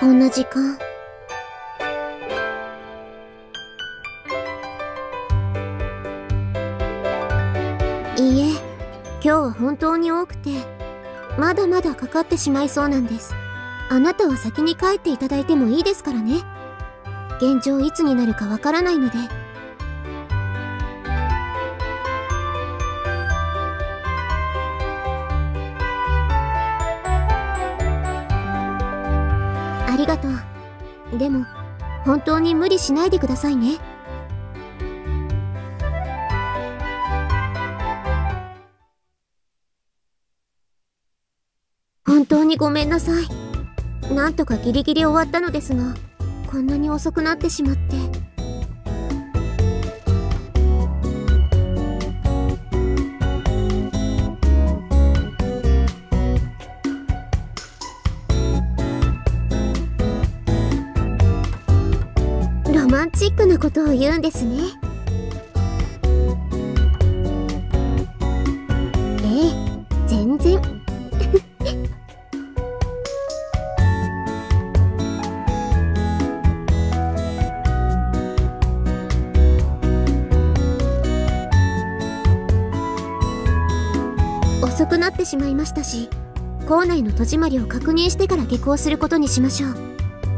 こんな時間。いいえ、今日は本当に多くて、まだまだかかってしまいそうなんです。あなたは先に帰っていただいてもいいですからね。現状いつになるかわからないので。ありがとう。でも、本当に無理しないでくださいね。本当にごめんなさい。なんとかギリギリ終わったのですが、こんなに遅くなってしまって。ロマンチックなことを言うんですね。ええ、全然。遅くなってしまいましたし、校内の戸締まりを確認してから下校することにしましょう。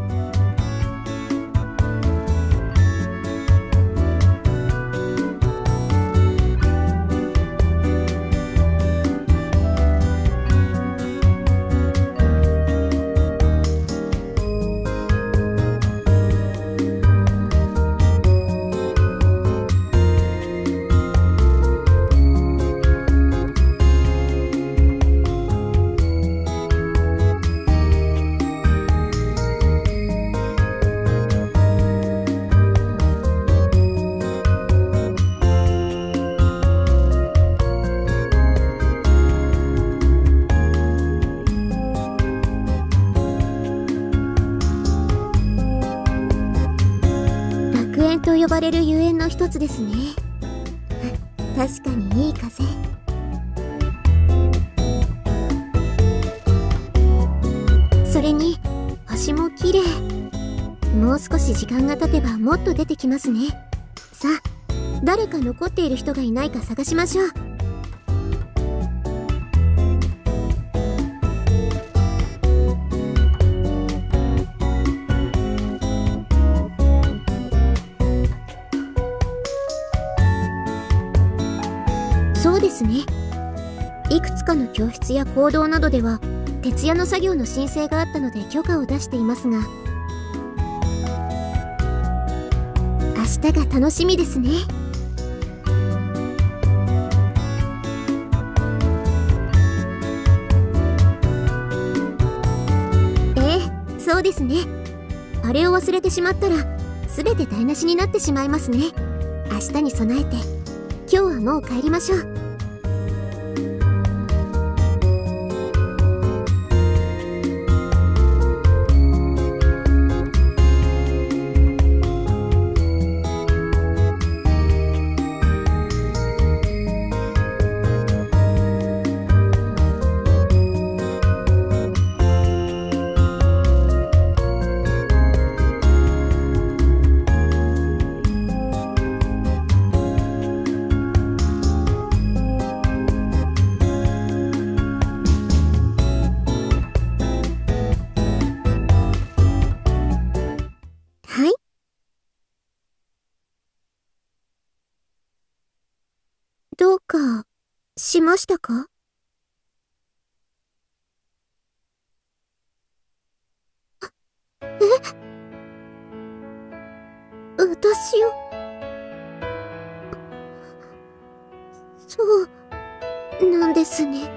楽園と呼ばれるゆえんの一つですね。確かにいい風。それに星も綺麗。もう少し時間が経てばもっと出てきますね。さあ、誰か残っている人がいないか探しましょう。そうですね。いくつかの教室や講堂などでは徹夜の作業の申請があったので許可を出していますが、明日が楽しみですね。ええ、そうですね。あれを忘れてしまったら全て台無しになってしまいますね。明日に備えて今日はもう帰りましょう。はい。どうかしましたか？私を。そうなんですね。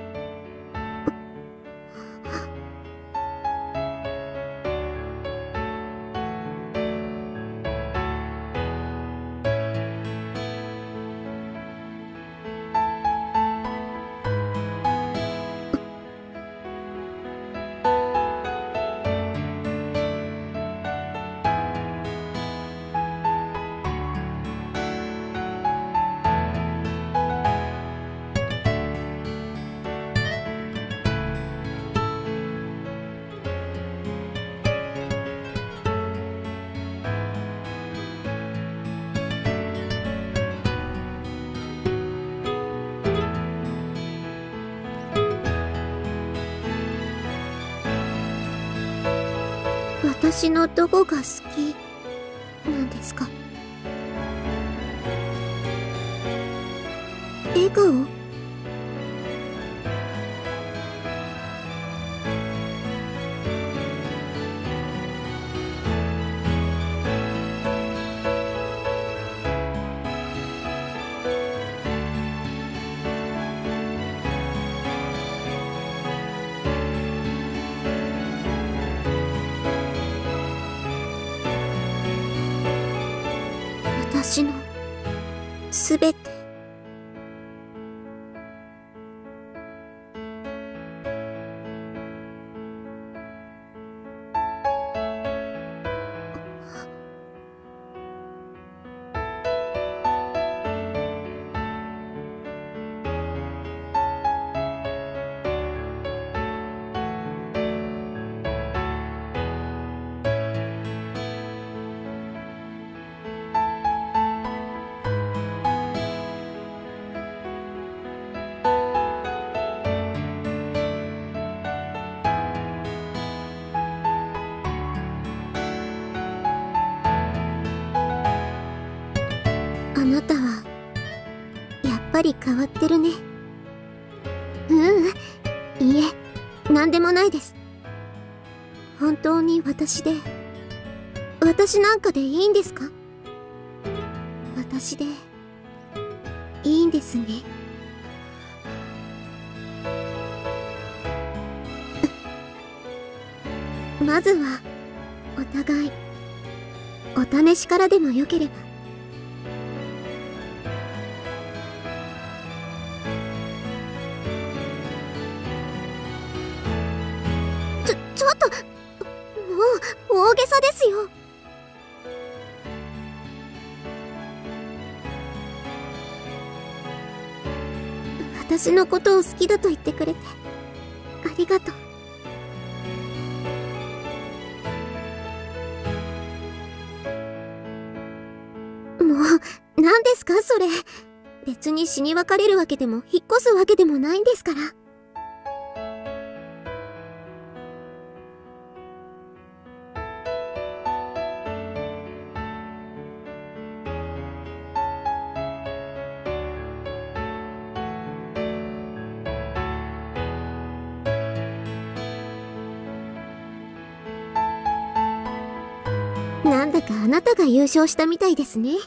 私のどこが好きなんですか？笑顔？私のすべて。あなたはやっぱり変わってるね。いいえ、なんでもないです。本当に私なんかでいいんですか？私でいいんですね。まずはお互いお試しからでもよければ。ちょっと、もう大げさですよ。私のことを好きだと言ってくれてありがとう。もう何ですかそれ。別に死に別れるわけでも引っ越すわけでもないんですから。なんだかあなたが優勝したみたいですね。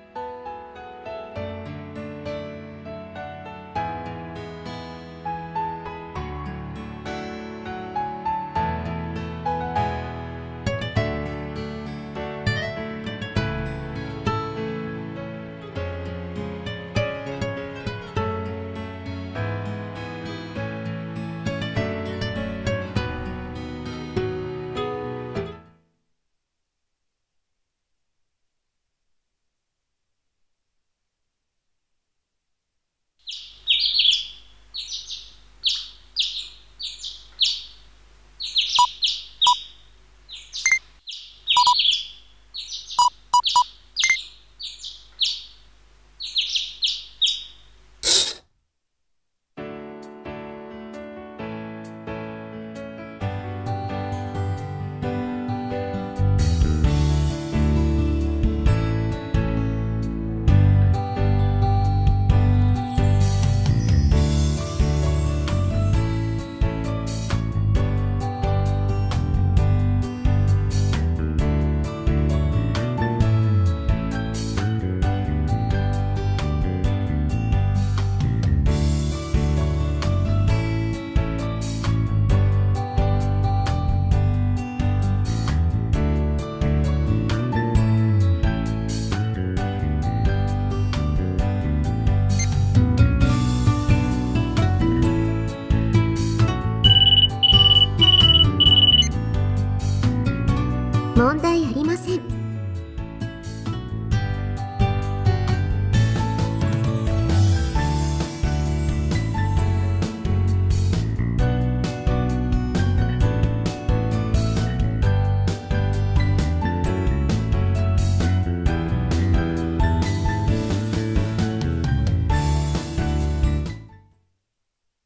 問題ありません。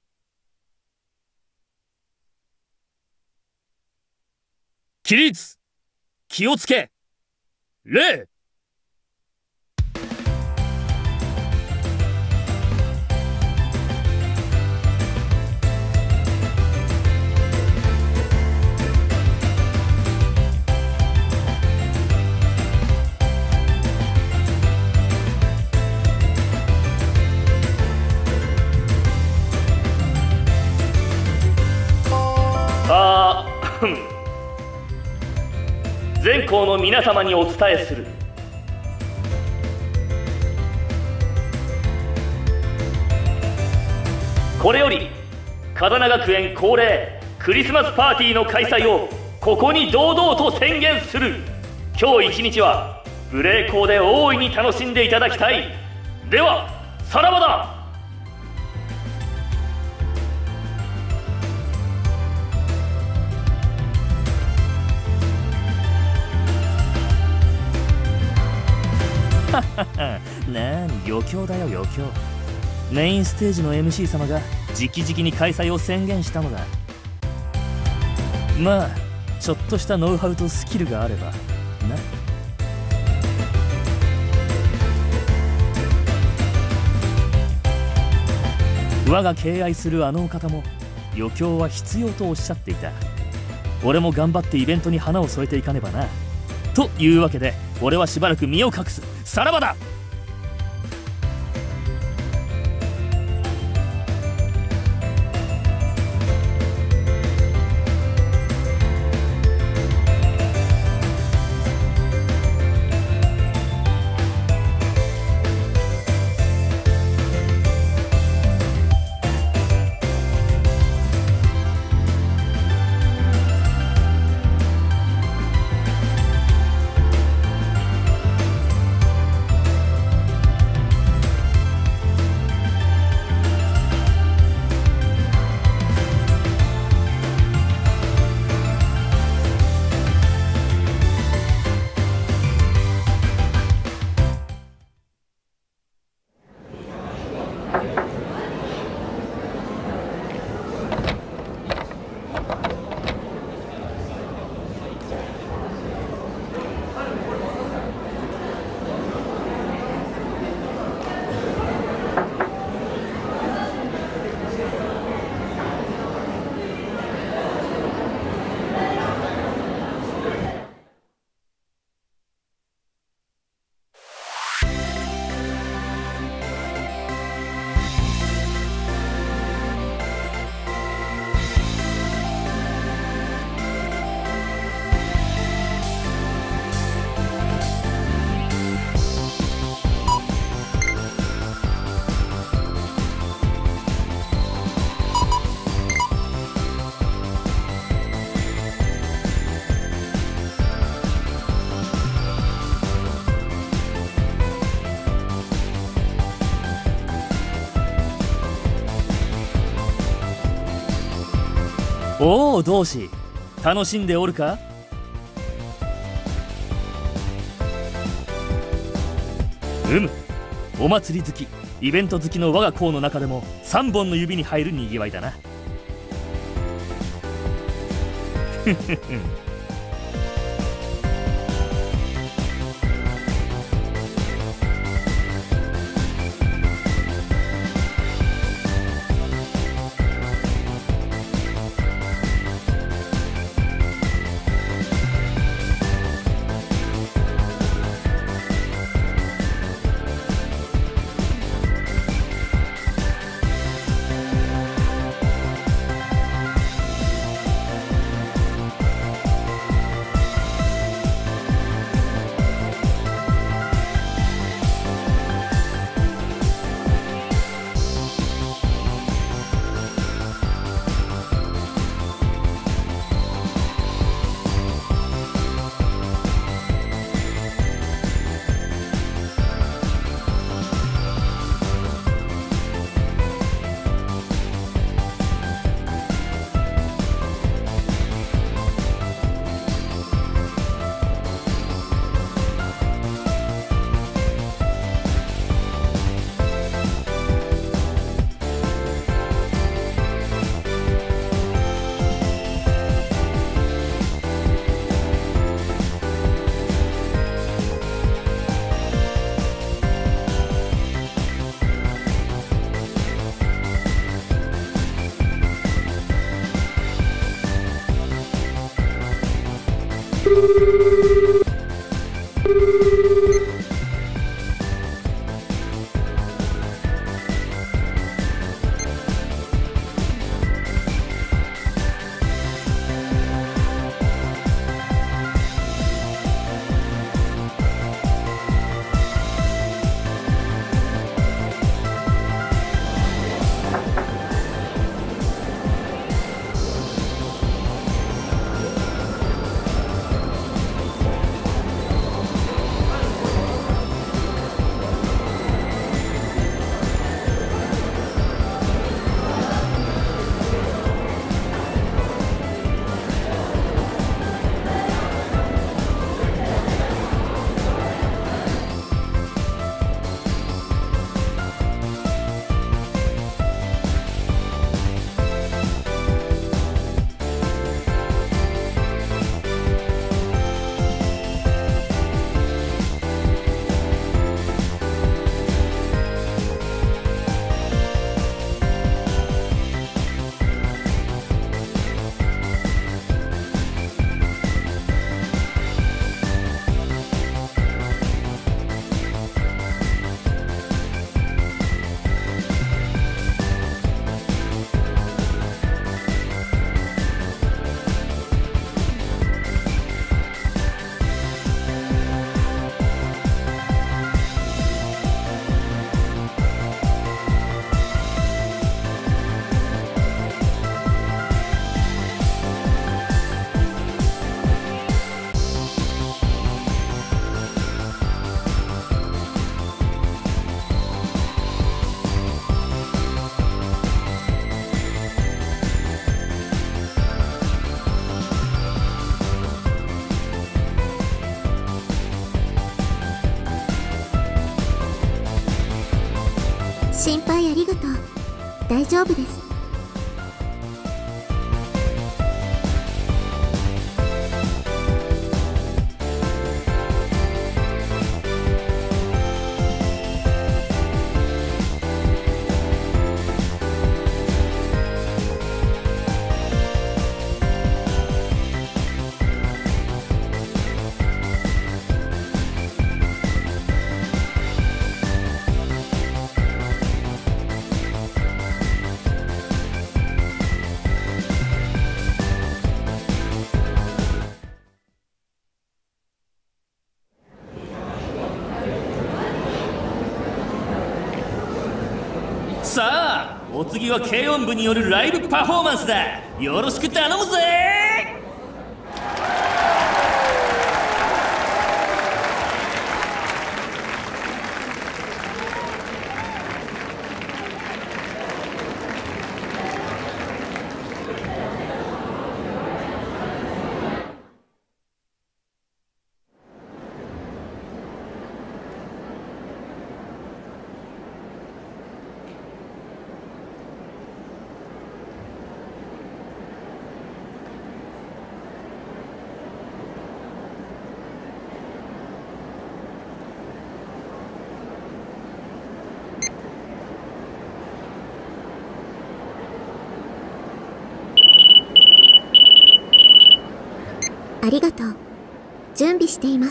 起立。 気をつけ。礼。 全校の皆様にお伝えする。これより風名学園恒例クリスマスパーティーの開催をここに堂々と宣言する。今日一日は無礼講で大いに楽しんでいただきたい。ではさらばだ。 なに余興だよ余興。メインステージの MC 様が直々に開催を宣言したのだ。まあちょっとしたノウハウとスキルがあればな。我が敬愛するあのお方も余興は必要とおっしゃっていた。俺も頑張ってイベントに花を添えていかねばな。というわけで俺はしばらく身を隠す。さらばだ。おお同志、楽しんでおるか。お祭り好きイベント好きの我が校の中でも3本の指に入るにぎわいだな。 心配ありがとう。大丈夫です。 さあ、お次は軽音部によるライブパフォーマンスだ。よろしく頼むぜ。 ありがとう。準備しています。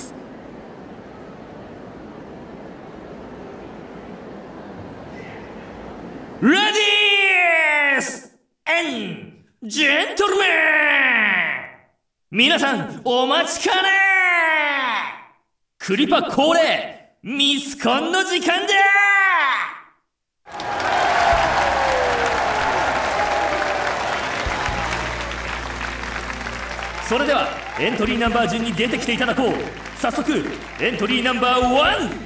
レディース&ジェントルメン、皆さんお待ちかね。クリパ恒例ミスコンの時間だ。それではエントリーナンバー順に出てきていただこう。早速エントリーナンバー1。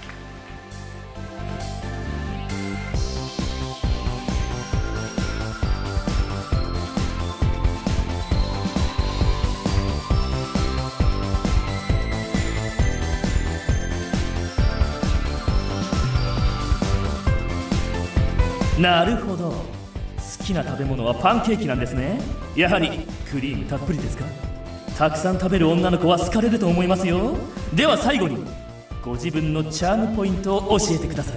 なるほど、好きな食べ物はパンケーキなんですね。やはりクリームたっぷりですか。たくさん食べる女の子は好かれると思いますよ。では最後にご自分のチャームポイントを教えてください。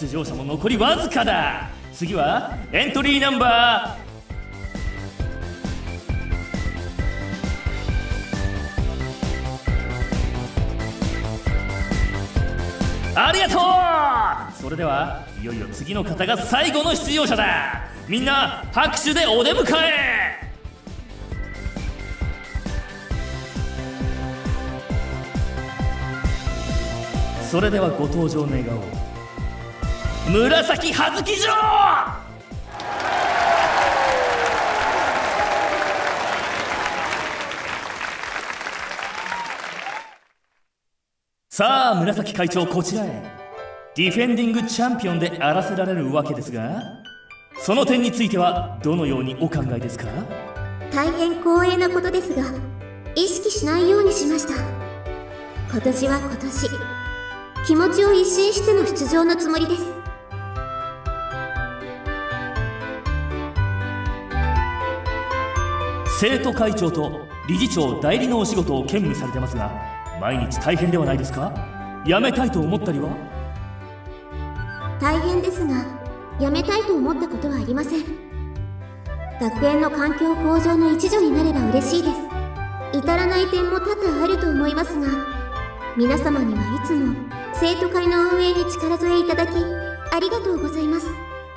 出場者も残りわずかだ。次はエントリーナンバー、ありがとう。それではいよいよ次の方が最後の出場者だ。みんな拍手でお出迎え。それではご登場願おう。紫葉月城。さあ紫会長、こちらへ。ディフェンディングチャンピオンであらせられるわけですが、その点についてはどのようにお考えですか？ 大変光栄なことですが、意識しないようにしました。今年は今年、気持ちを一新しての出場のつもりです。 生徒会長と理事長代理のお仕事を兼務されてますが、毎日大変ではないですか？辞めたいと思ったりは？ 大変ですが、辞めたいと思ったことはありません。学園の環境向上の一助になれば嬉しいです。至らない点も多々あると思いますが、皆様にはいつも生徒会の運営に力添えいただきありがとうございます。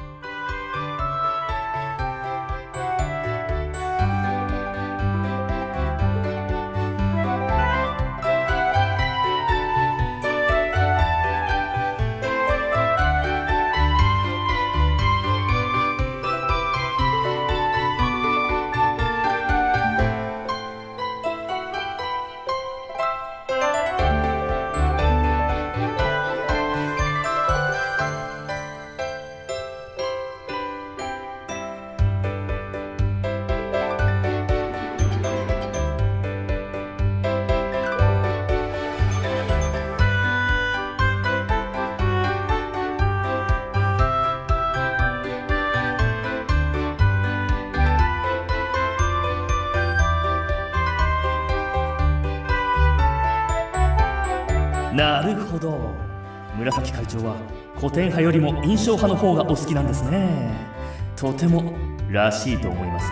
なるほど、紫会長は古典派よりも印象派の方がお好きなんですね。とてもらしいと思います。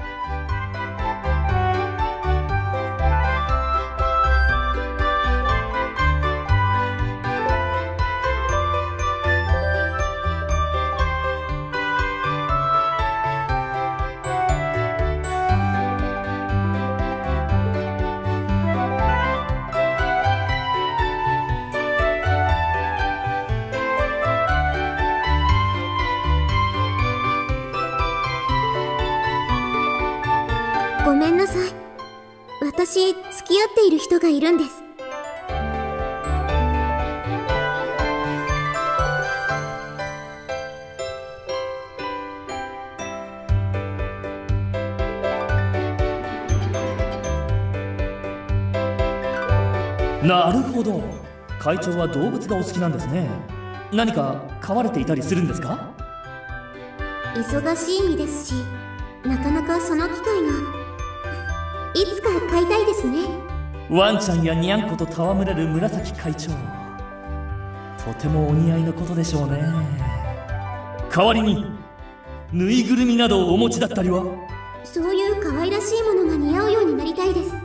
ごめんなさい。私、付き合っている人がいるんです。 なるほど、会長は動物がお好きなんですね。何か飼われていたりするんですか？ 忙しい身ですし、なかなかその機会が。いつか飼いたいですね。 ワンちゃんやニャンコと戯れる紫会長、とてもお似合いのことでしょうね。代わりにぬいぐるみなどをお持ちだったりは？ そういう可愛らしいものが似合うようになりたいです。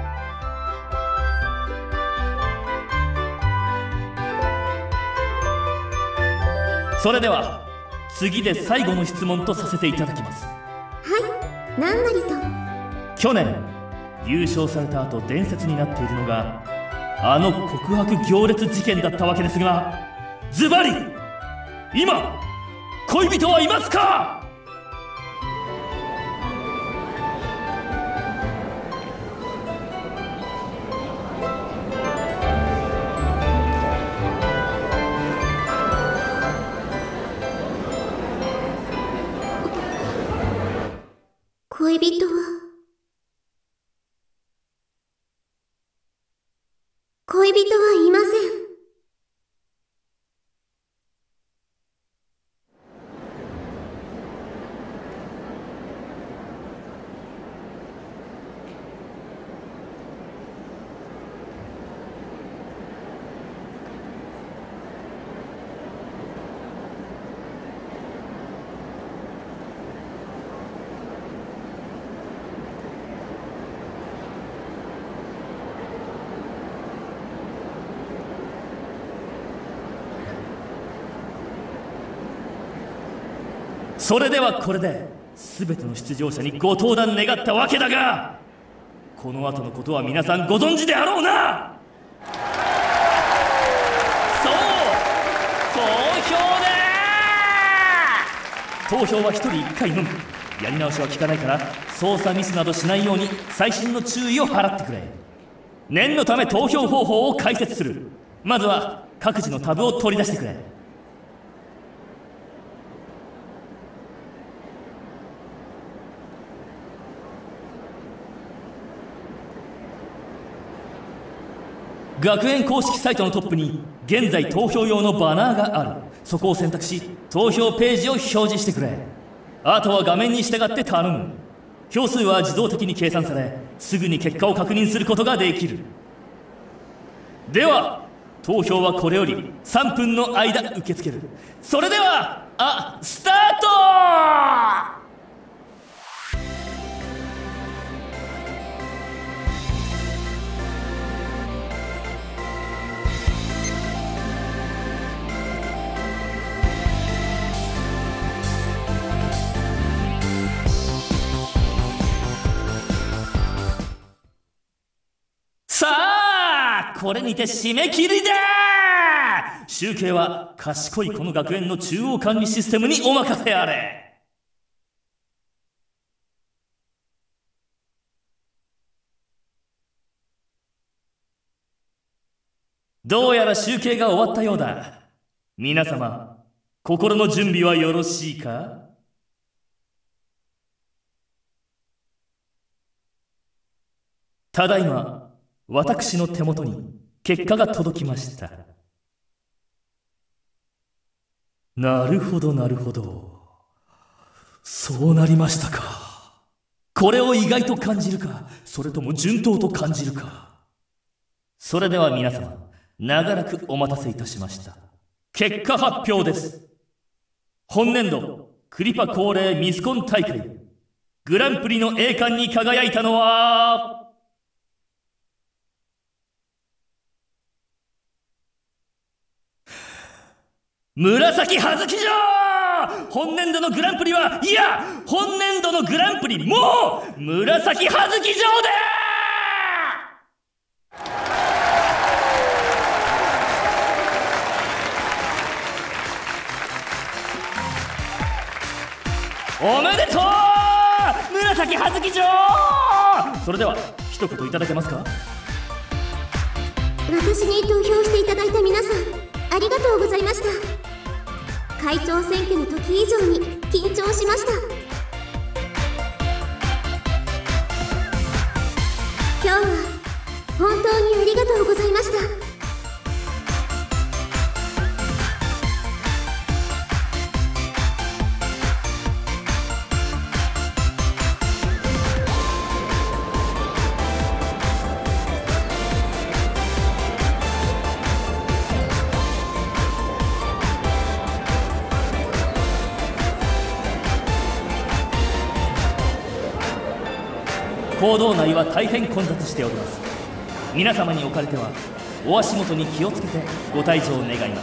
それでは次で最後の質問とさせていただきます。 はい、何なりと。 去年優勝された後伝説になっているのがあの告白行列事件だったわけですが、ズバリ今恋人はいますか？ 恋人は恋人はいません。 それではこれで全ての出場者にご登壇願ったわけだが、この後のことは皆さんご存知であろうな。そう、投票は1人1回のみ。やり直しは効かないから操作ミスなどしないように細心の注意を払ってくれ。念のため投票方法を解説する。まずは各自のタブを取り出してくれ。学園公式サイトのトップに現在投票用のバナーがある。そこを選択し投票ページを表示してくれ。あとは画面に従って頼む。票数は自動的に計算され、すぐに結果を確認することができる。では投票はこれより3分の間受け付ける。それではスタート。さあ、これにて締め切りだ。集計は賢いこの学園の中央管理システムにお任せあれ。どうやら集計が終わったようだ。皆様、心の準備はよろしいか？ただいま私の手元に結果が届きました。なるほどなるほど、そうなりましたか。これを意外と感じるか、それとも順当と感じるか。それでは皆様、長らくお待たせいたしました。結果発表です。本年度クリパ恒例ミスコン大会グランプリの栄冠に輝いたのは紫葉月城。本年度のグランプリは、いや、本年度のグランプリもう紫葉月城だ。おめでとう紫葉月城。それでは一言いただけますか？ 私に投票していただいた皆さん、ありがとうございました。会長選挙の時以上に緊張しました。今日は本当にありがとうございました。 講堂内は大変混雑しております。皆様におかれてはお足元に気をつけてご退場願います。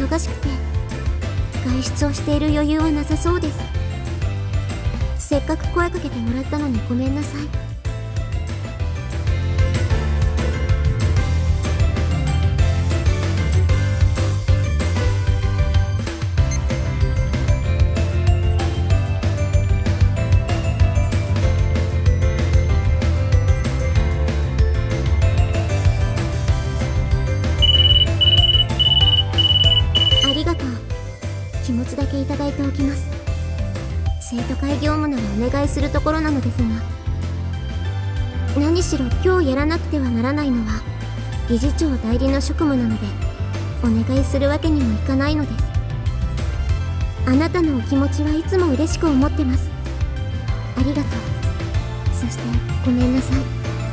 忙しくて外出をしている余裕はなさそうです。せっかく声かけてもらったのにごめんなさい。ありがとう。気持ちだけいただいておきます。生徒会業務ならお願いするところなのですが、何しろ今日やらなくてはならないのは理事長代理の職務なので、お願いするわけにもいかないのです。あなたのお気持ちはいつも嬉しく思ってます。ありがとう。そしてごめんなさい。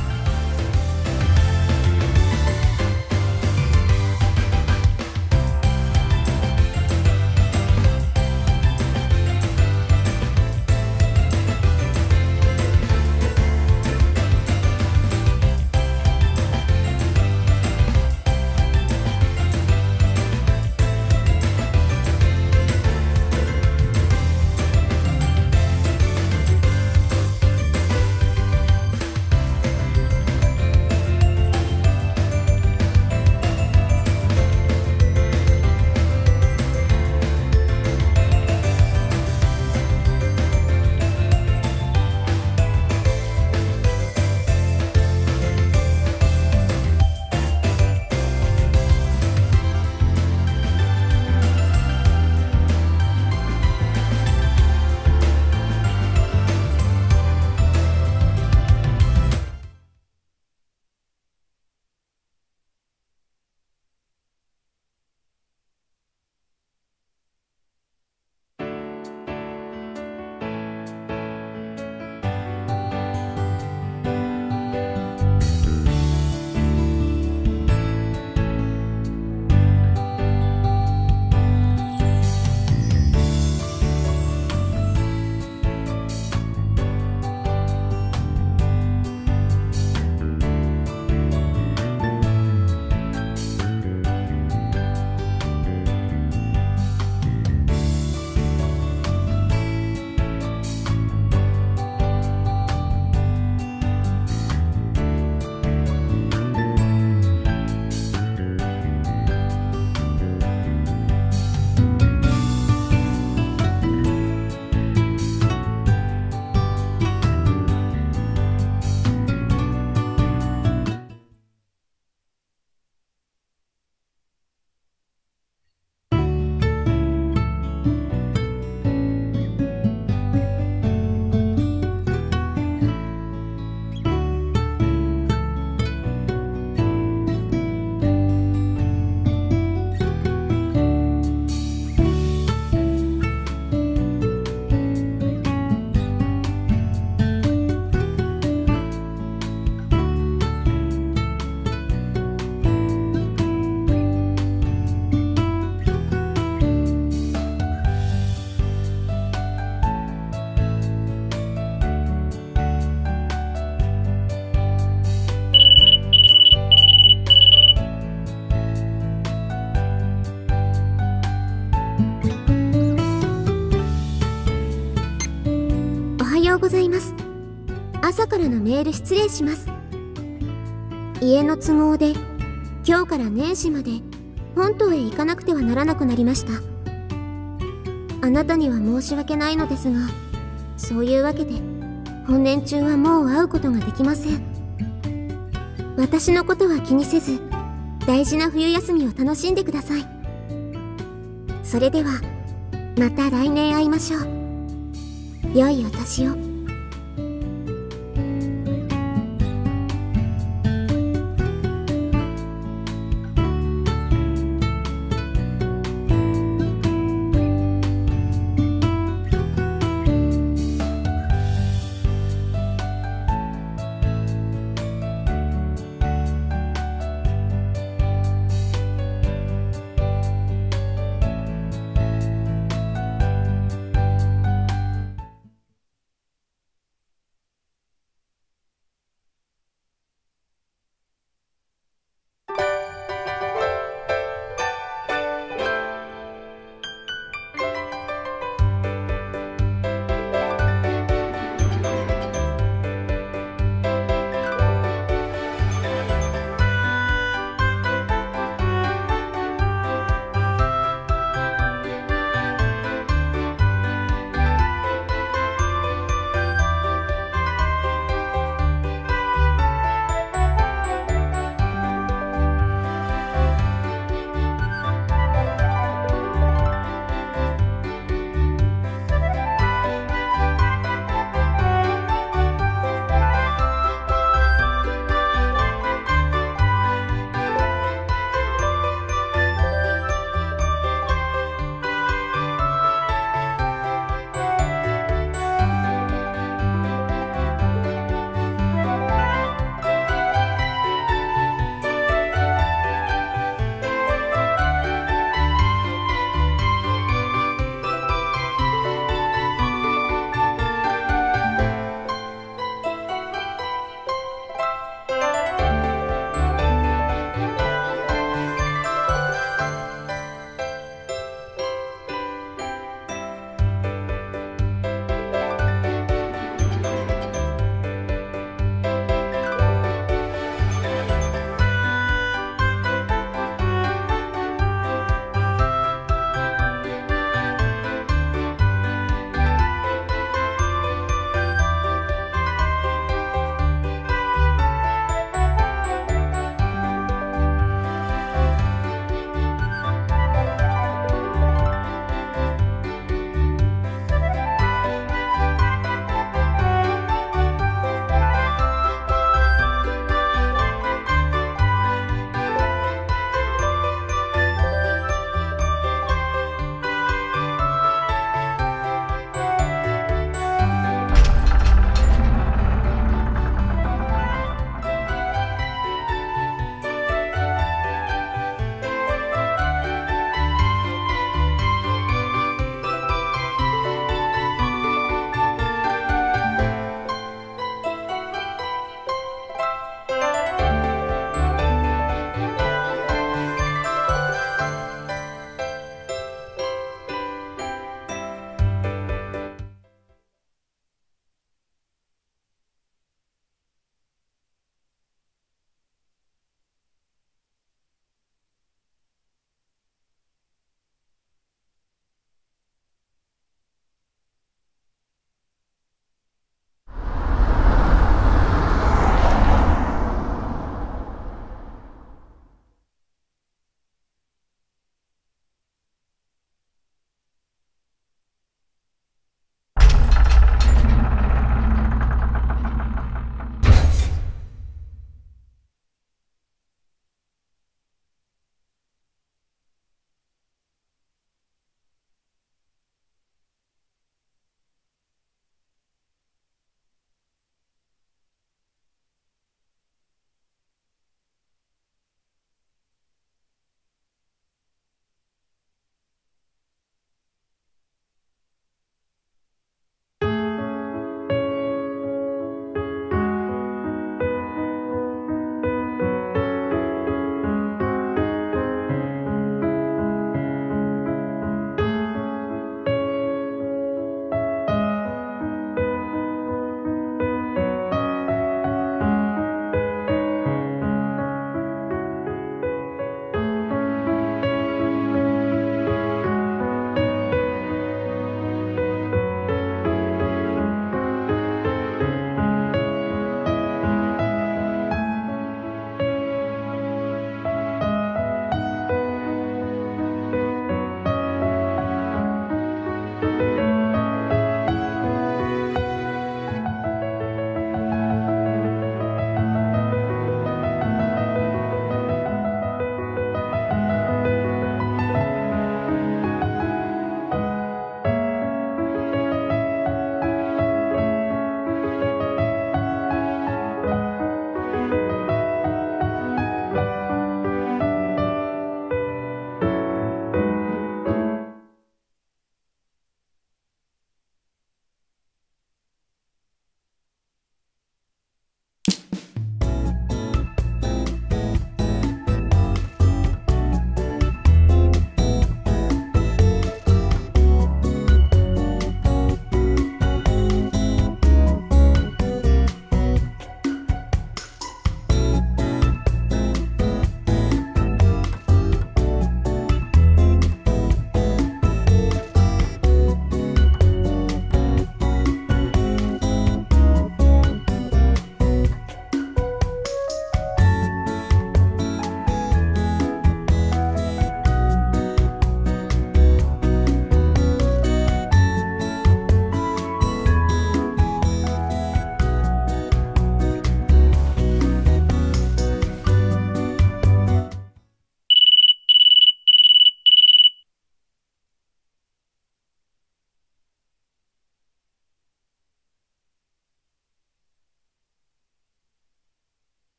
ようございます。朝からのメール失礼します。家の都合で今日から年始まで本島へ行かなくてはならなくなりました。あなたには申し訳ないのですが、そういうわけで本年中はもう会うことができません。私のことは気にせず大事な冬休みを楽しんでください。それではまた来年会いましょう。良いお年を。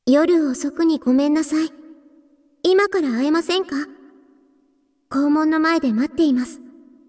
夜遅くにごめんなさい。今から会えませんか？校門の前で待っています。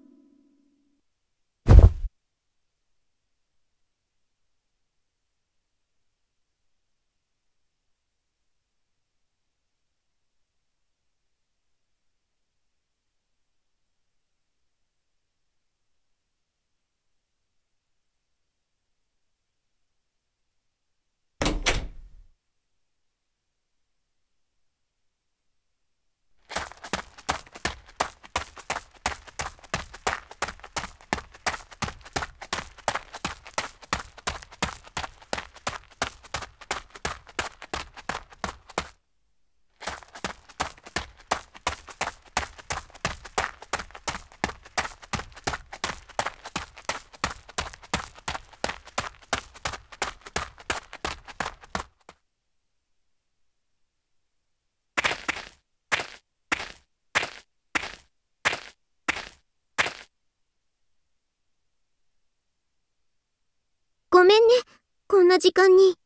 ごめんね、こんな時間に。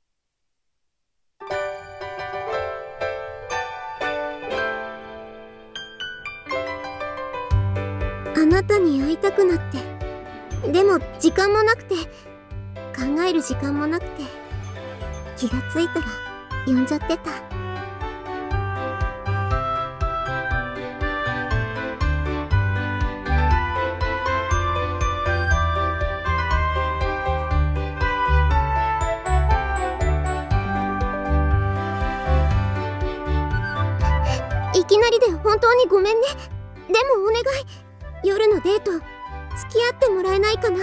あなたに会いたくなって。でも時間もなくて、考える時間もなくて、気がついたら呼んじゃってた。いきなりで本当にごめんね。でもお願い、夜のデート付き合ってもらえないかな。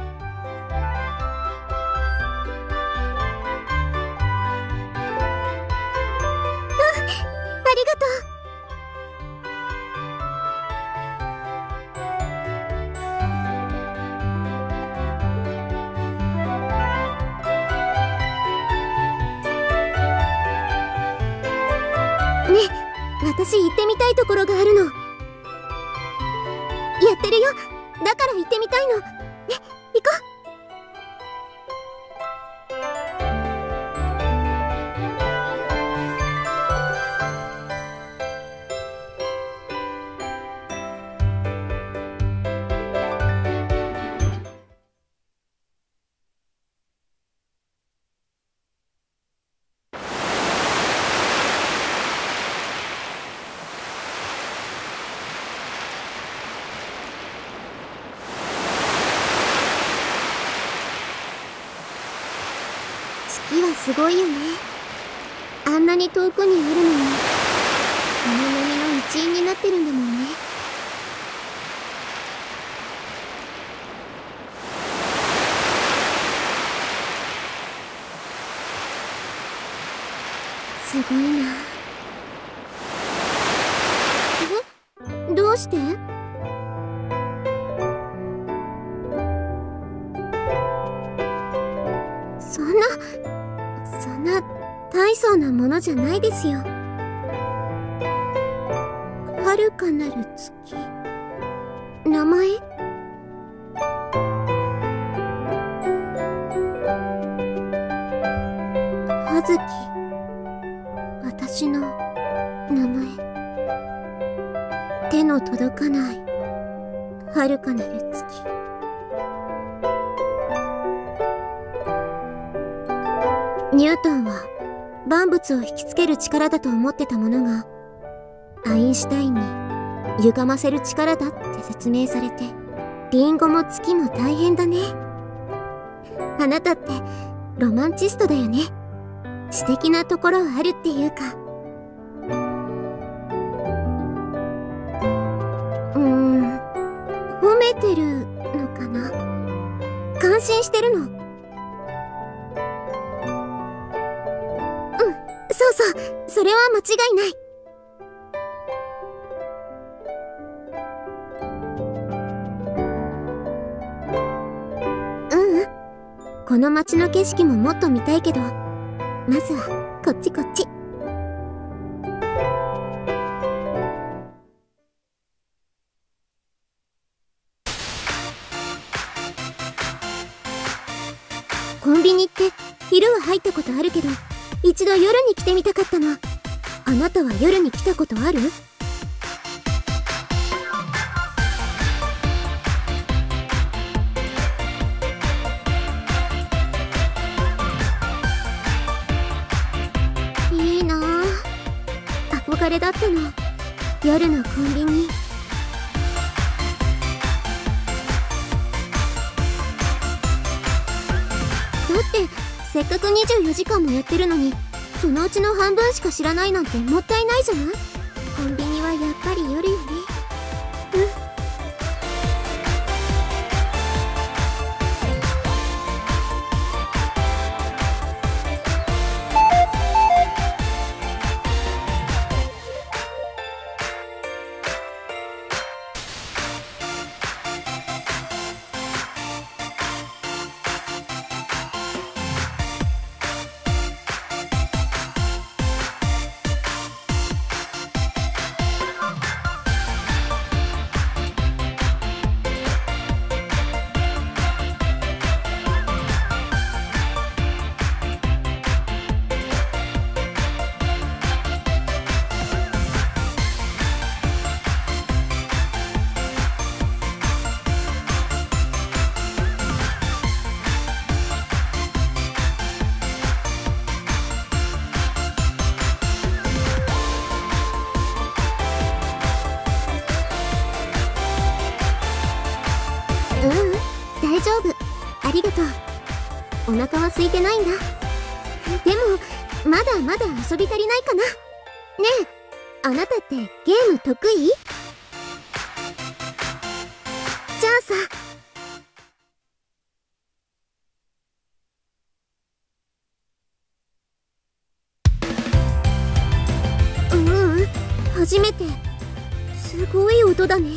ありがとう。ねえ、私行ってみたいところがあるの。やってるよ。だから行ってみたいの。ね、行こ月はすごいよね。あんなに遠くにあるのに、この波の一員になってるんだもんね。すごいな。え？どうして？そんな大層なものじゃないですよ。遥かなる月、名前？葉月、私の名前。手の届かない遥かなる月。ニュートンは万物を引きつける力だと思ってたものが、アインシュタインに歪ませる力だって説明されて、リンゴも月も大変だね。あなたってロマンチストだよね。詩的なところあるっていうか。褒めてるのかな？感心してるの？そうそう、それは間違いない。この街の景色ももっと見たいけど、まずはこっちこっち。コンビニって昼は入ったことあるけど、 一度夜に来てみたかったの。あなたは夜に来たことある？いいなぁ。憧れだったの。夜のコンビニ。だってせっかく24時間もやってるのに、そのうちの半分しか知らないなんてもったいないじゃない？コンビニはやっぱり夜よね。大丈夫。ありがとう。お腹は空いてないんだ。でもまだまだ遊び足りないかな。ねえ、あなたってゲーム得意？じゃあさ。初めて。すごい音だね。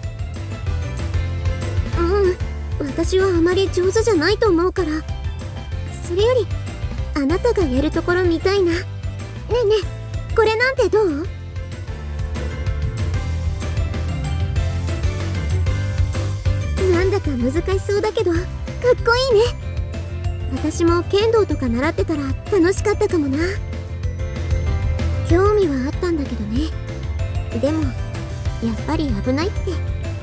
私はあまり上手じゃないと思うから。それよりあなたがやるところ見たいな。ねえねえ、これなんてどう？なんだか難しそうだけどかっこいいね。私も剣道とか習ってたら楽しかったかもな。興味はあったんだけどね。でもやっぱり危ないって。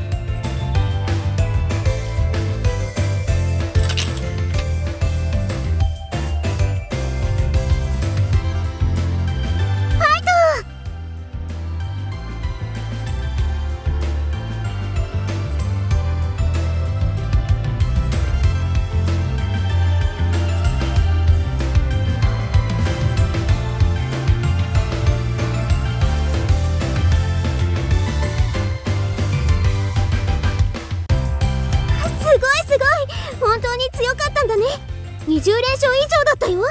本当に強かったんだね。20連勝以上だったよ。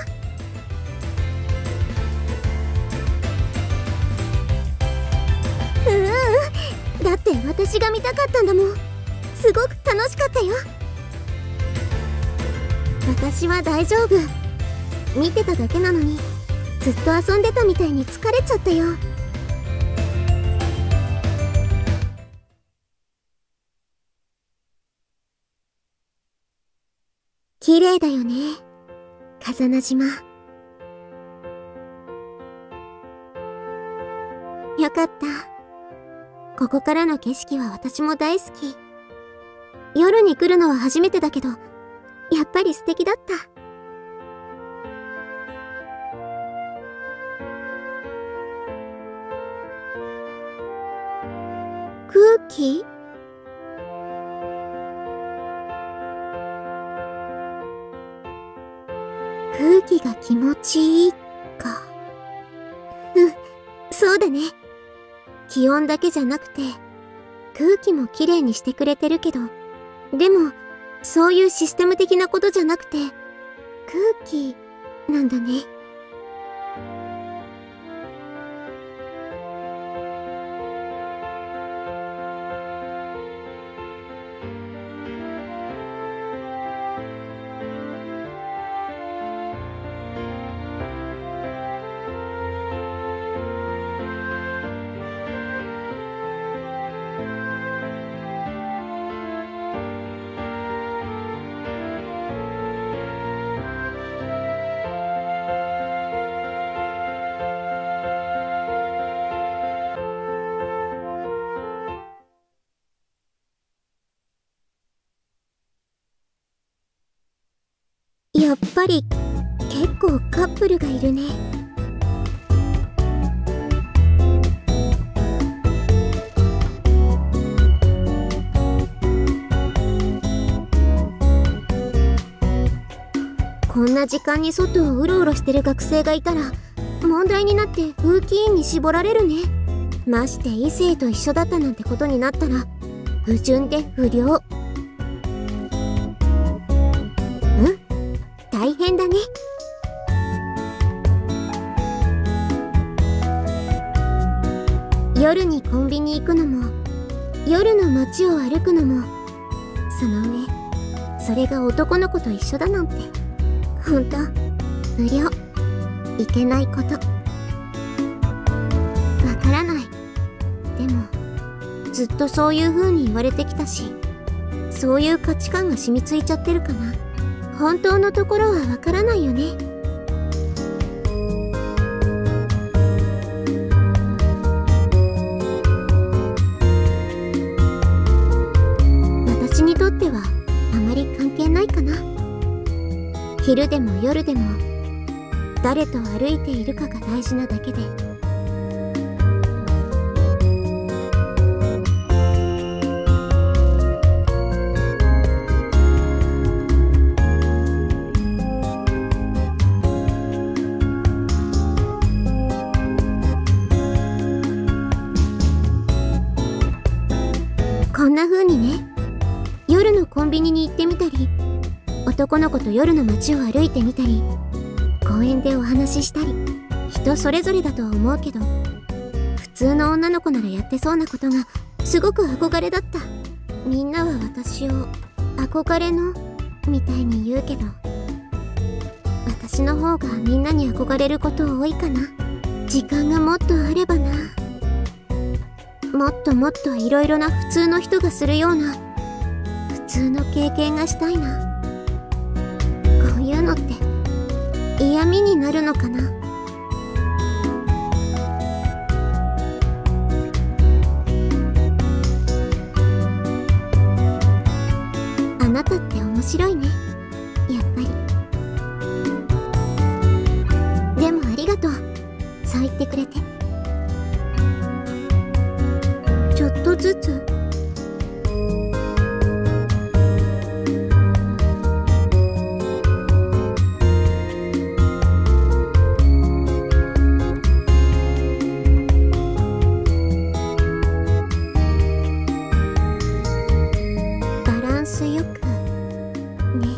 だって私が見たかったんだもん。すごく楽しかったよ。私は大丈夫。見てただけなのにずっと遊んでたみたいに疲れちゃったよ。綺麗だよね、風名島。よかった。ここからの景色は私も大好き。夜に来るのは初めてだけど、やっぱり素敵だった。空気？空気が気持ちいいか。そうだね。気温だけじゃなくて空気もきれいにしてくれてるけど、でもそういうシステム的なことじゃなくて空気なんだね。 やっぱり結構カップルがいるね。こんな時間に外をうろうろしてる学生がいたら問題になって風紀委員に絞られるね。まして異性と一緒だったなんてことになったら不純で不良。大変だね。夜にコンビニ行くのも夜の街を歩くのも、その上それが男の子と一緒だなんてほんと不良、いけないこと。わからない。でもずっとそういう風に言われてきたし、そういう価値観が染みついちゃってるかな。本当のところはわからないよね。私にとってはあまり関係ないかな。昼でも夜でも誰と歩いているかが大事なだけで。こんな風にね、夜のコンビニに行ってみたり、男の子と夜の街を歩いてみたり、公園でお話ししたり、人それぞれだとは思うけど、普通の女の子ならやってそうなことがすごく憧れだった。みんなは私を憧れのみたいに言うけど、私の方がみんなに憧れること多いかな。時間がもっとあればな。もっともっといろいろな普通の人がするような普通の経験がしたいな。こういうのって嫌味になるのかな。あなたって面白いね、やっぱり。でもありがとう、そう言ってくれて。ちょっとずつバランスよくね。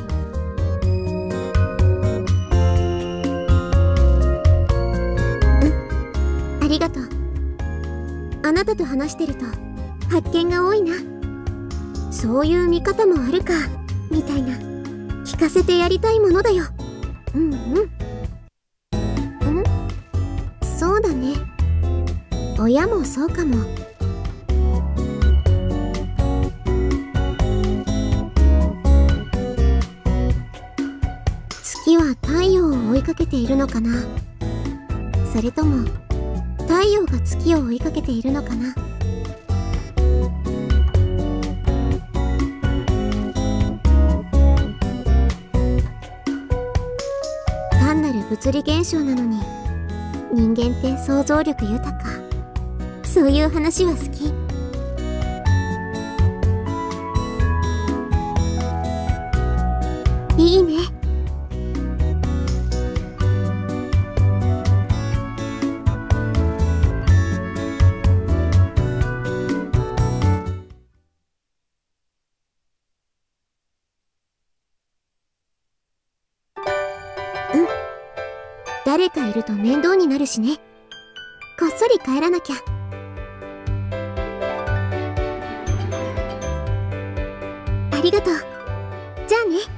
ありがとう。あなたと話してると発見が多いな。そういう見方もあるかみたいな、聞かせてやりたいものだよ。そうだね、親もそうかも。月は太陽を追いかけているのかな、それとも太陽が月を追いかけているのかな。単なる物理現象なのに人間って想像力豊か。そういう話は好き。いいね。誰かいると面倒になるしね。こっそり帰らなきゃ。ありがとう。じゃあね。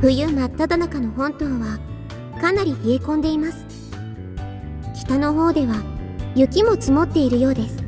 冬真っ只中の本島はかなり冷え込んでいます。北の方では雪も積もっているようです。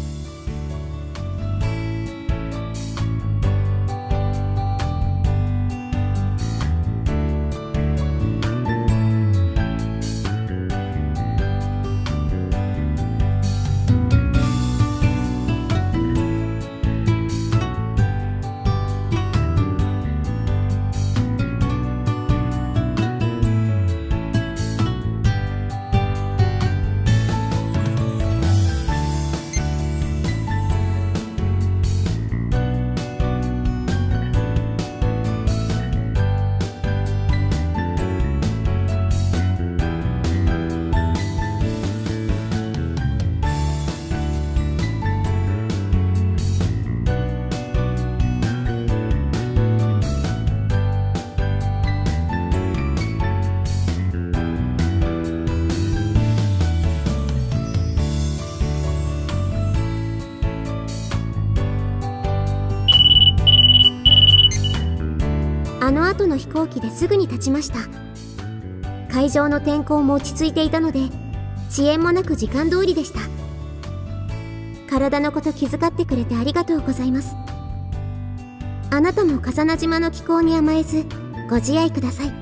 あの後の飛行機ですぐに立ちました。会場の天候も落ち着いていたので遅延もなく時間通りでした。体のこと気遣ってくれてありがとうございます。あなたも笠名島の気候に甘えずご自愛ください。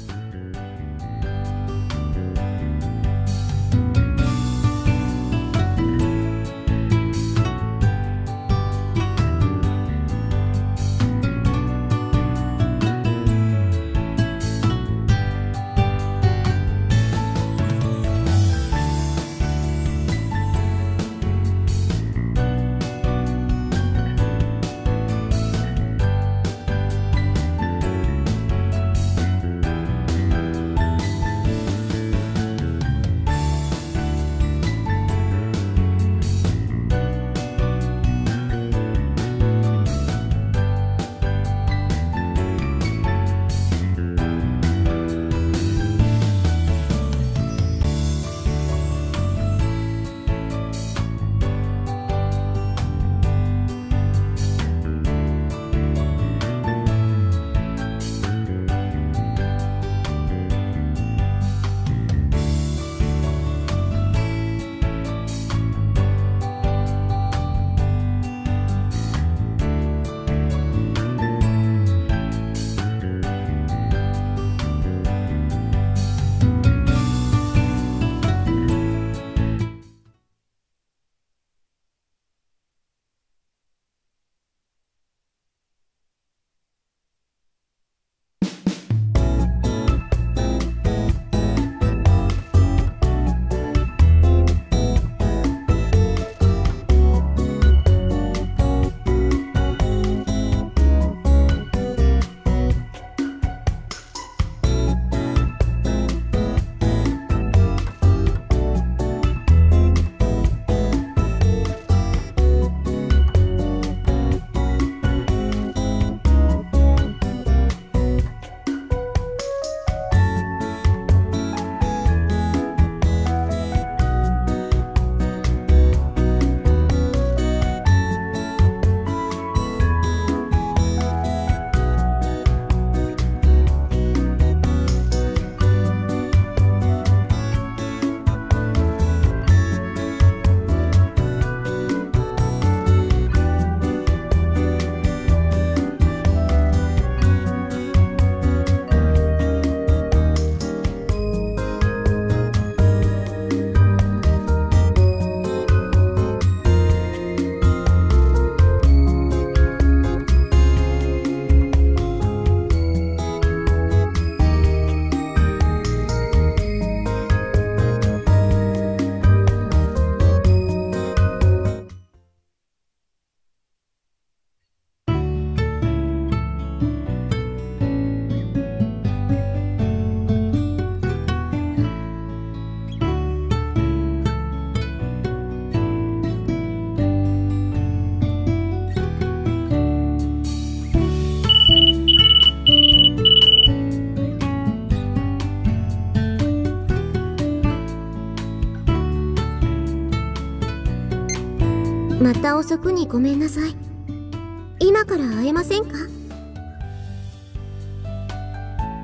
また遅くにごめんなさい。今から会えませんか？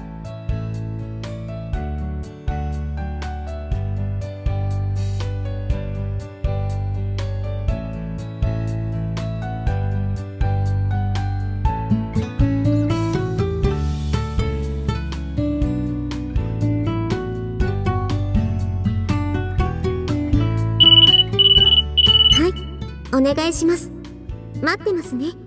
お願いします。待ってますね。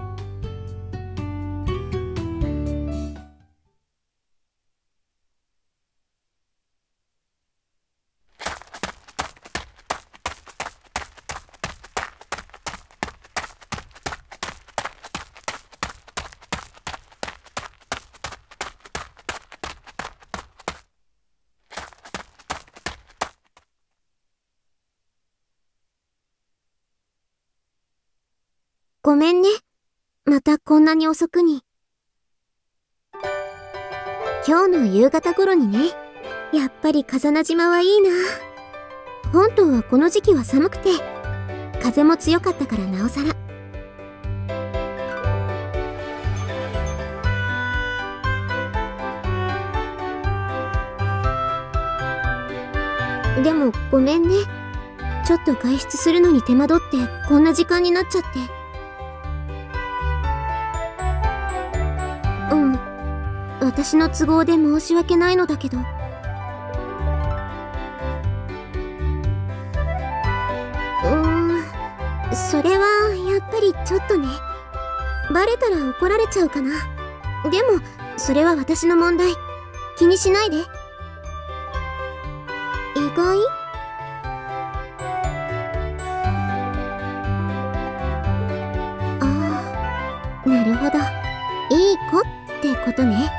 ごめんね。またこんなに遅くに。今日の夕方頃にね、やっぱり風名島はいいな。本当はこの時期は寒くて、風も強かったからなおさら。でもごめんね。ちょっと外出するのに手間取ってこんな時間になっちゃって。私の都合で申し訳ないのだけど。それはやっぱりちょっとね。バレたら怒られちゃうかな。でもそれは私の問題。気にしないで。意外？ああ、なるほど。いい子ってことね。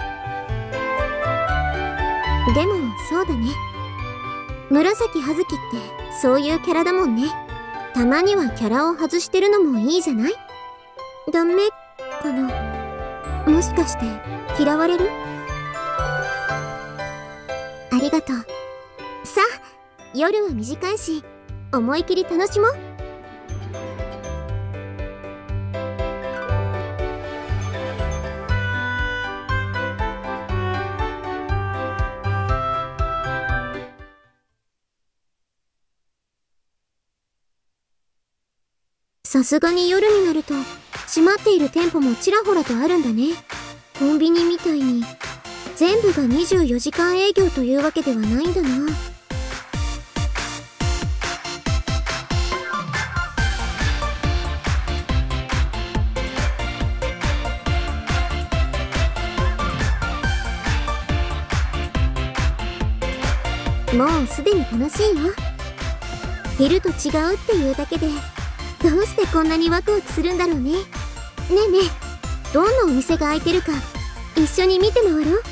でもそうだね。紫葉月ってそういうキャラだもんね。たまにはキャラを外してるのもいいじゃない？ダメかな？もしかして嫌われる？ありがとう。さあ、夜は短いし思い切り楽しもう。さすがに夜になると閉まっている店舗もちらほらとあるんだね。コンビニみたいに全部が24時間営業というわけではないんだな。もうすでに楽しいよ。昼と違うっていうだけでどうしてこんなにワクワクするんだろうね。ねえねえ、どんなお店が開いてるか一緒に見て回ろう。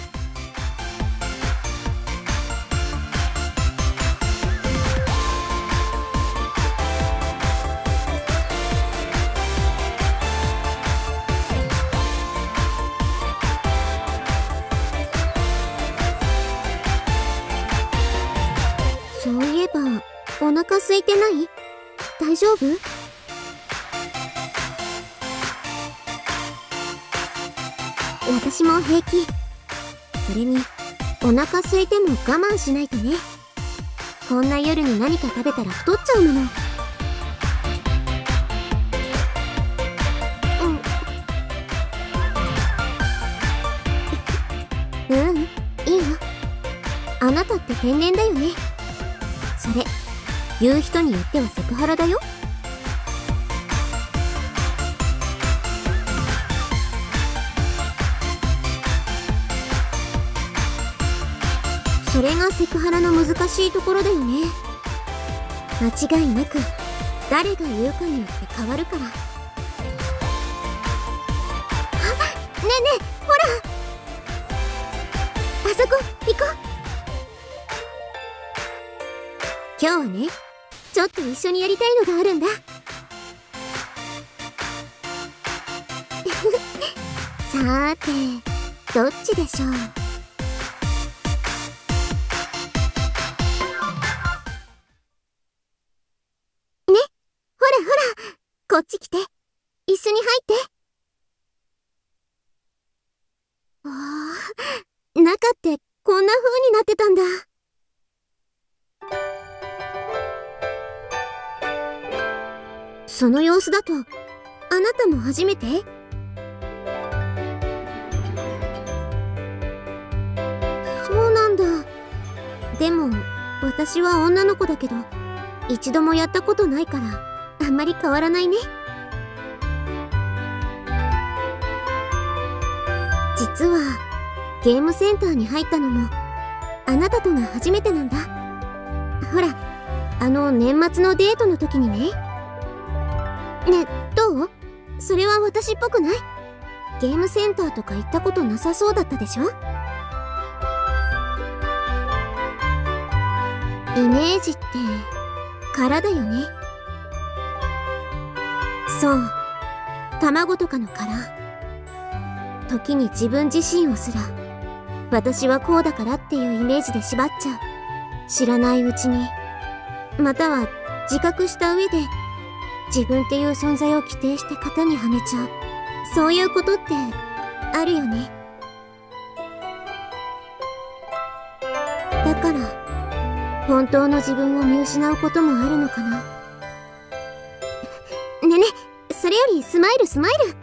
そういえばお腹空いてない？大丈夫？私も平気。それにお腹空いても我慢しないとね。こんな夜に何か食べたら太っちゃうもの。いいよ。あなたって天然だよね。それ言う人によってはセクハラだよ。それがセクハラの難しいところだよね。間違いなく誰が言うかによって変わるから。あ、ねえねえ、ほら、あそこ行こう。今日はね、ちょっと一緒にやりたいのがあるんだ。さーて、どっちでしょう。こっち来て。一緒に入って。ああ、中ってこんな風になってたんだ。その様子だと、あなたも初めて？そうなんだ。でも、私は女の子だけど、一度もやったことないから。 あんまり変わらないね。実はゲームセンターに入ったのもあなたとが初めてなんだ。ほら、年末のデートの時にね。ね、どう？それは私っぽくない？ゲームセンターとか行ったことなさそうだったでしょ？イメージって殻だよね。そう、卵とかの殻。時に自分自身をすら私はこうだからっていうイメージで縛っちゃう。知らないうちに、または自覚した上で自分っていう存在を規定して型にはめちゃう。そういうことってあるよね。だから本当の自分を見失うこともあるのかな。ねね、それよりスマイルスマイル。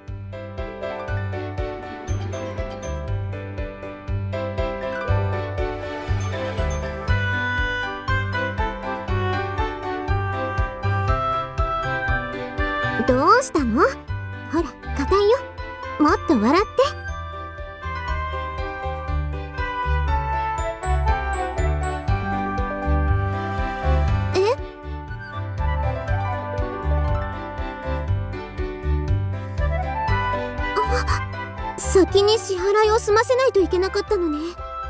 どうしたの？ほら、硬いよ。もっと笑って。え？あ、先に支払いを済ませないといけなかったのね。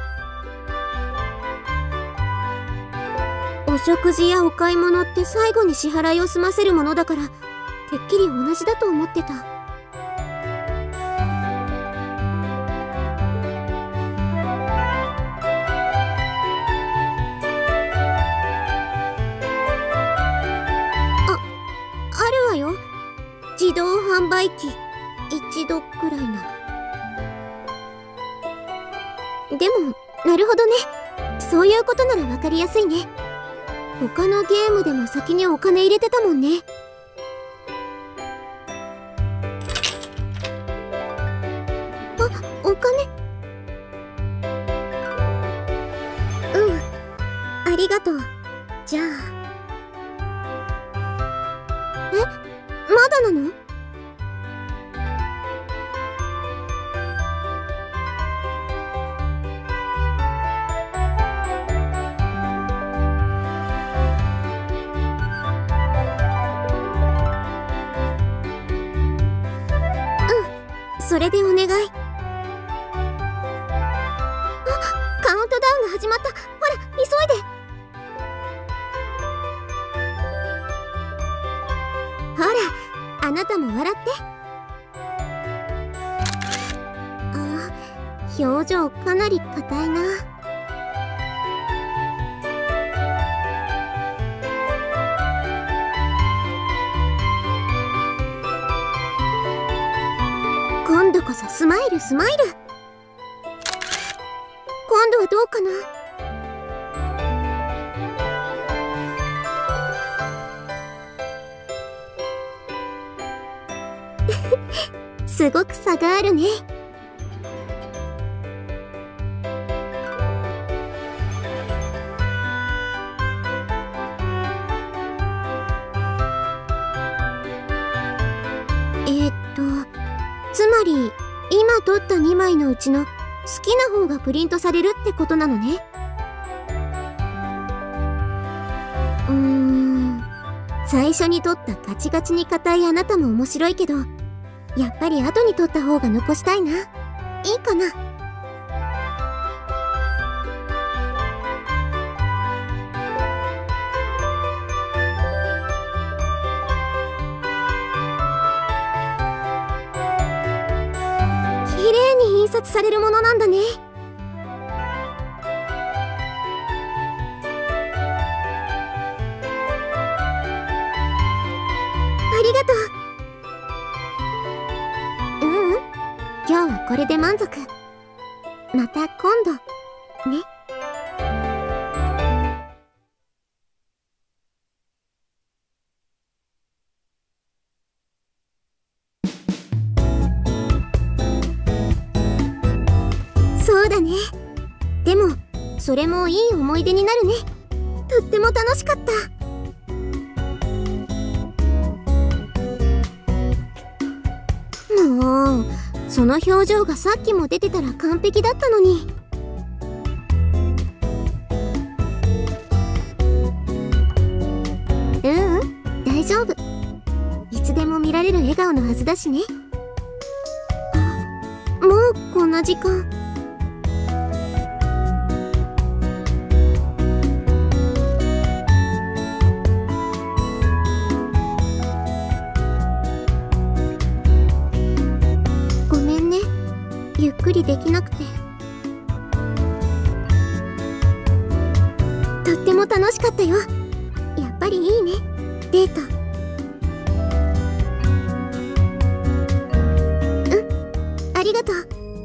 お食事やお買い物って最後に支払いを済ませるものだから、てっきり同じだと思ってた。あるわよ。自動販売機一度くらいなら。でもなるほどね。そういうことなら分かりやすいね。他のゲームでも先にお金入れてたもんね。お金？うん、ありがとう。じゃあ。え？まだなの？うん、それでお願い。カウントダウンが始まった。ほら、急いで。ほら、あなたも笑って。あ、表情かなり硬いな。今度こそスマイルスマイル。今度はどうかな。すごく差があるね。つまり今撮った2枚のうちの好きな方がプリントされるってことなのね。最初に撮ったガチガチに硬いあなたも面白いけど、やっぱり後に撮った方が残したいな。いいかな？綺麗に印刷されるものなんだね。ありがとう。今日はこれで満足。また今度ね。そうだね。でもそれもいい思い出になるね。とっても楽しかった。 その表情がさっきも出てたら完璧だったのに。大丈夫。いつでも見られる笑顔のはずだしね。もうこんな時間。ごめんね、ゆっくりできなくて。とっても楽しかったよ。やっぱりいいね、デート。ありがとう。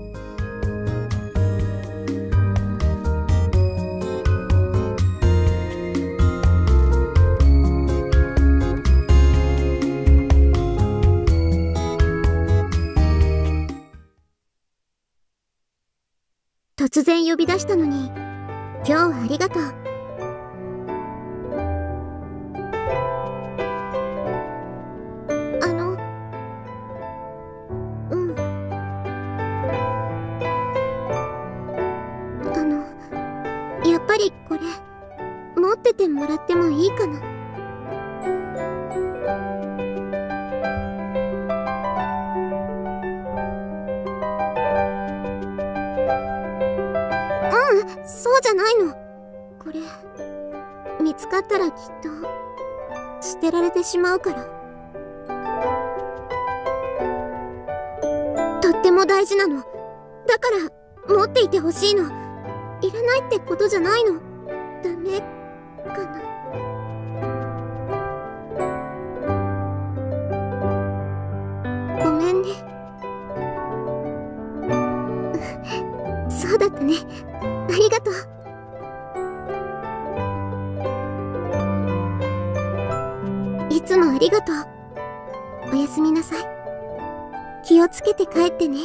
突然呼び出したのに、今日はありがとう。やっぱりこれ持っててもらってもいいかな。そうじゃないの。これ見つかったらきっと捨てられてしまうから。とっても大事なの。だから持っていてほしいの。いらないってことじゃないの。ダメかな。ごめんね。そうだったね。ありがとう。いつもありがとう。おやすみなさい。気をつけて帰ってね。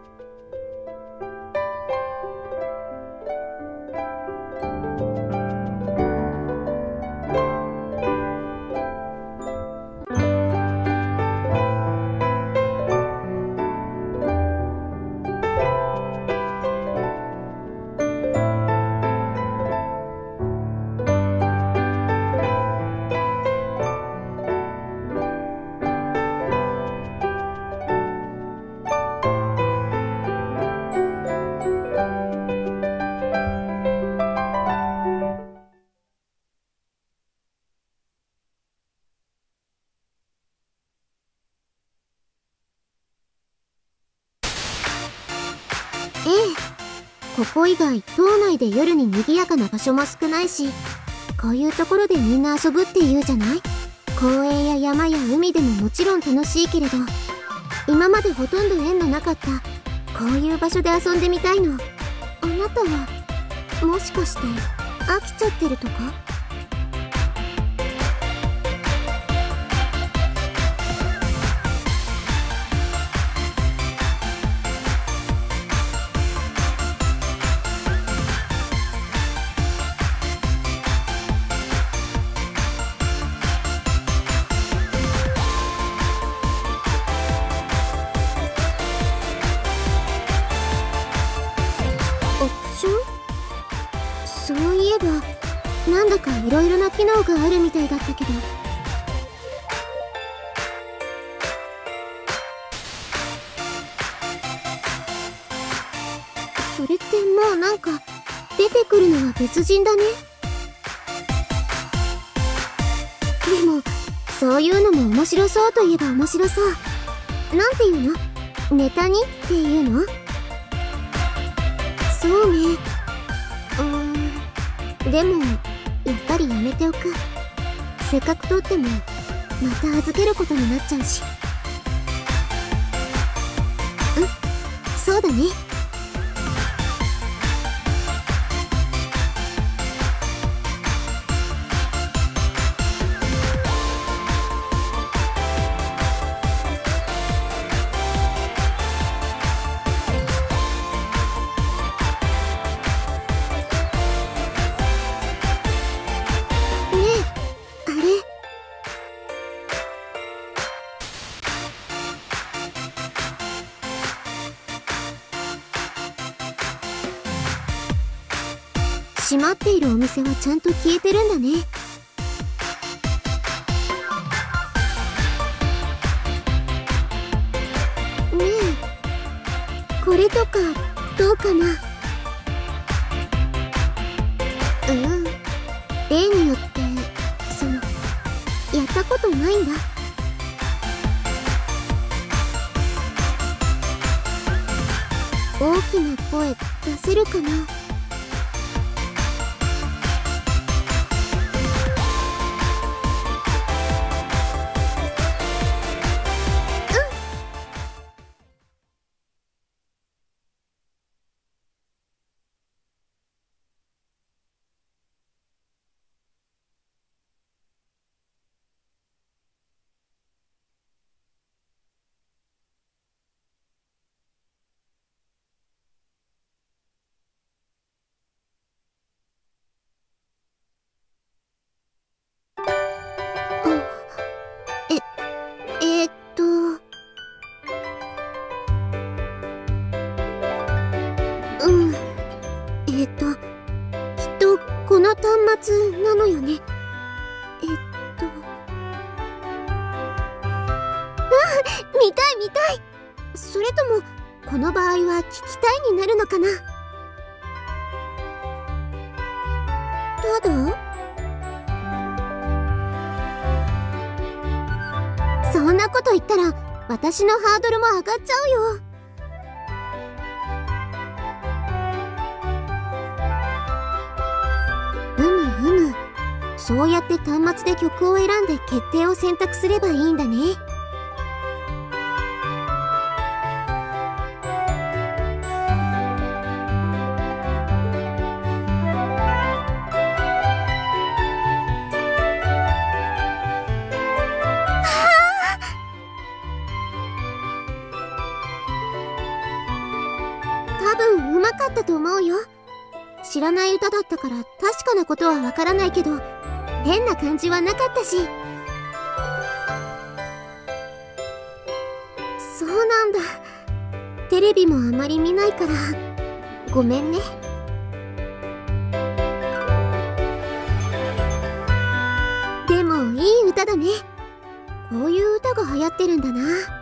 ここ以外島内で夜に賑やかな場所も少ないし、こういうところでみんな遊ぶって言うじゃない。公園や山や海でももちろん楽しいけれど、今までほとんど縁のなかったこういう場所で遊んでみたいの。あなたはもしかして飽きちゃってるとか？そういえばなんだかいろいろな機能があるみたいだったけど。それってもうなんか出てくるのは別人だね。でもそういうのも面白そうといえば面白そう。なんていうの？ネタにっていうの？そうね。でもやっぱりやめておく。せっかく取ってもまた預けることになっちゃうし。そうだね。 閉まっているお店はちゃんと消えてるんだね。ねえ、これとかどうかな。例によってやったことないんだ。大きな声出せるかな。きっとこの端末なのよね。見たい見たい。それともこの場合は聞きたいになるのかな。ただそんなこと言ったら私のハードルも上がっちゃうよ。そうやって端末で曲を選んで決定を選択すればいいんだね。多分うまかったと思うよ。知らない歌だったから確かなことはわからないけど、変な感じはなかったし。そうなんだ。テレビもあまり見ないからごめんね。でもいい歌だね。こういう歌が流行ってるんだな。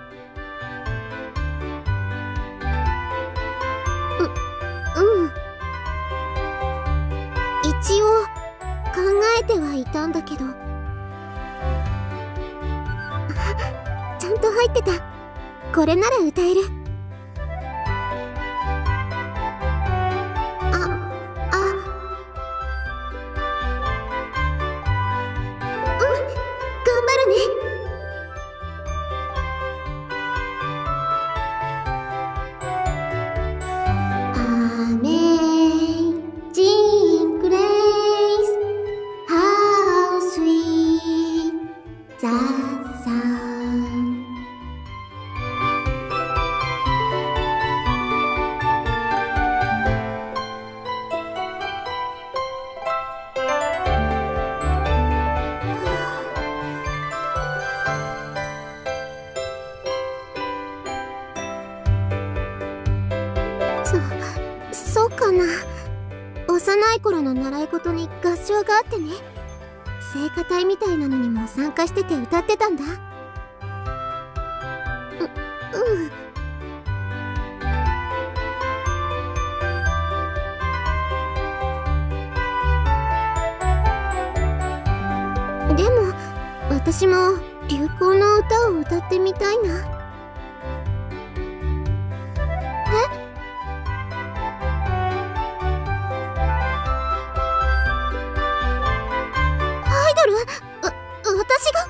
一応考えてはいたんだけどちゃんと入ってた。これなら歌える。頑張るね。そうかな。幼い頃の習い事に合唱があってね、聖歌隊みたいなのにも参加してて歌ってたんだ。でも私も流行の歌を歌ってみたいな。私が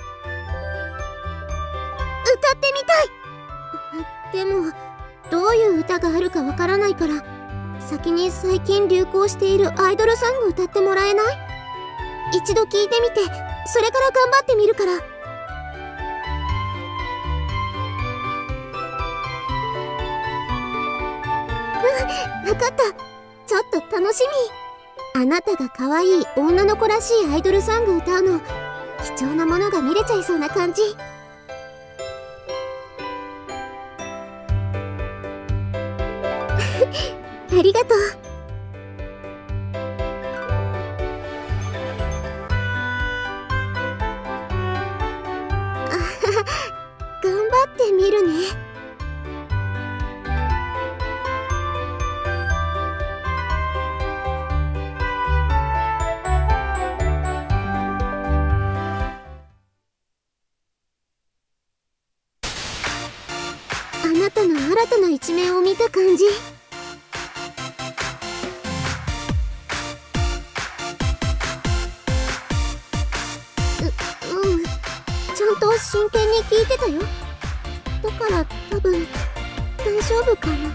歌ってみたい。でもどういう歌があるかわからないから、先に最近流行しているアイドルソング歌ってもらえない？一度聞いてみて、それから頑張ってみるから。わかった。ちょっと楽しみ。あなたが可愛い女の子らしいアイドルソング歌うの、貴重なものが見れちゃいそうな感じ。ありがとう。 ぎるね。あなたの新たな一面を見た感じ。ちゃんと真剣に聞いてたよ。だから多分大丈夫かな。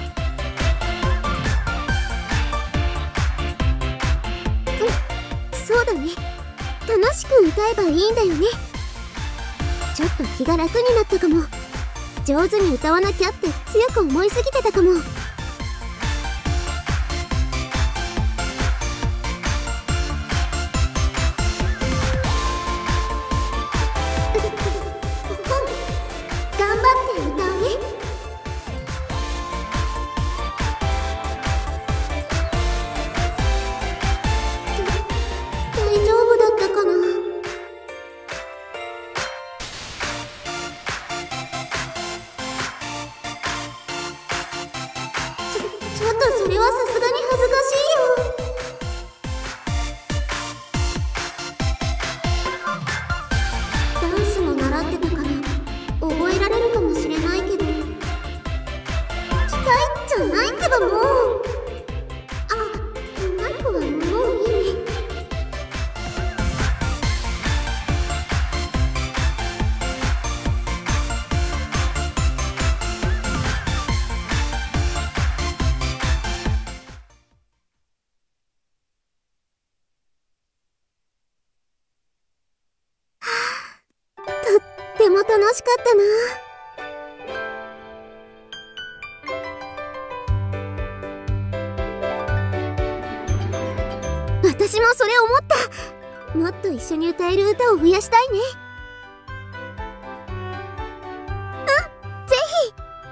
そうだね。楽しく歌えばいいんだよね。ちょっと気が楽になったかも。上手に歌わなきゃって強く思いすぎてたかも。頑張って歌うね。大丈夫だったかな。ちょっとそれはさすがに恥ずかしいよ。ダンスも習ってたから覚えられるかもしれないけど、期待じゃないってばもう。あ、マイクはもういいね。とっても楽しかったな。私もそれ思った。もっと一緒に歌える歌を増やしたいね。ぜひ。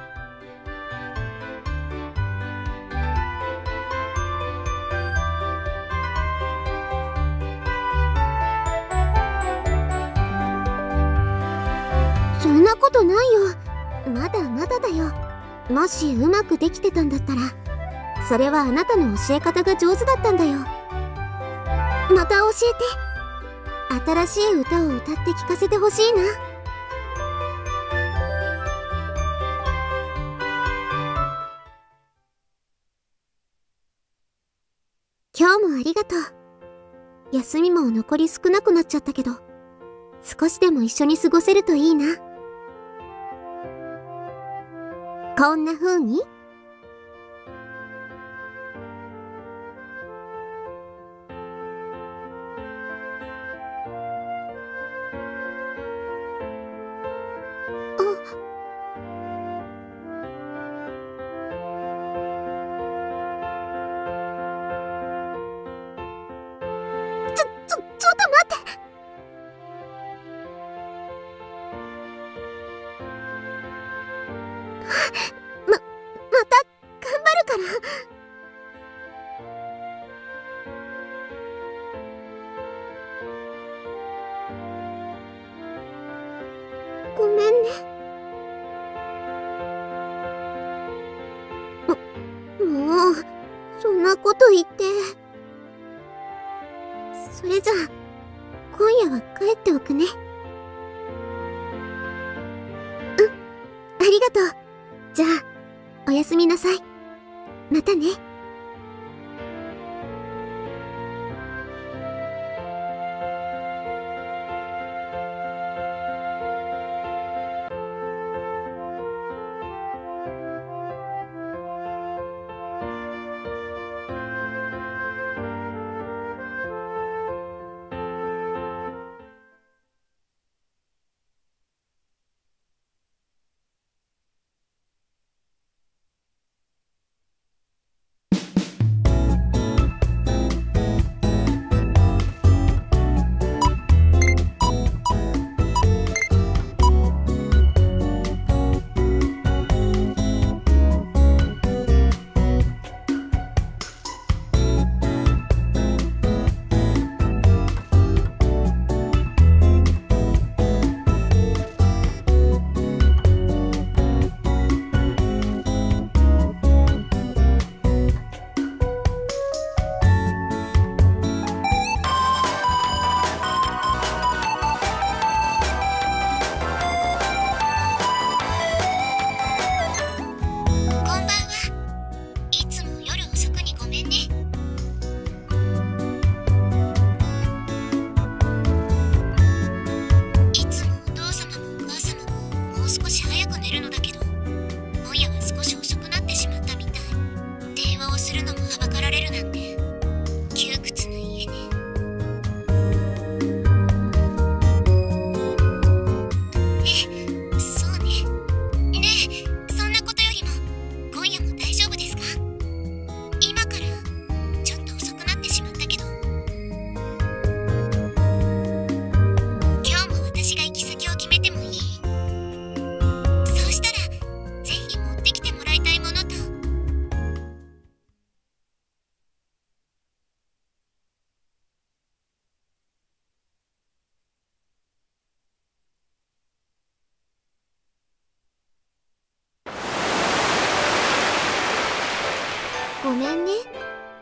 そんなことないよ。まだまだだよ。もしうまくできてたんだったら、それはあなたの教え方が上手だったんだよ。また教えて。新しい歌を歌って聴かせてほしいな。今日もありがとう。休みも残り少なくなっちゃったけど、少しでも一緒に過ごせるといいな。こんな風にちょっと待って。また頑張るから。ごめんね。もう、そんなこと言って。それじゃあ、今夜は帰っておくね。ありがとう。じゃあ、おやすみなさい。またね。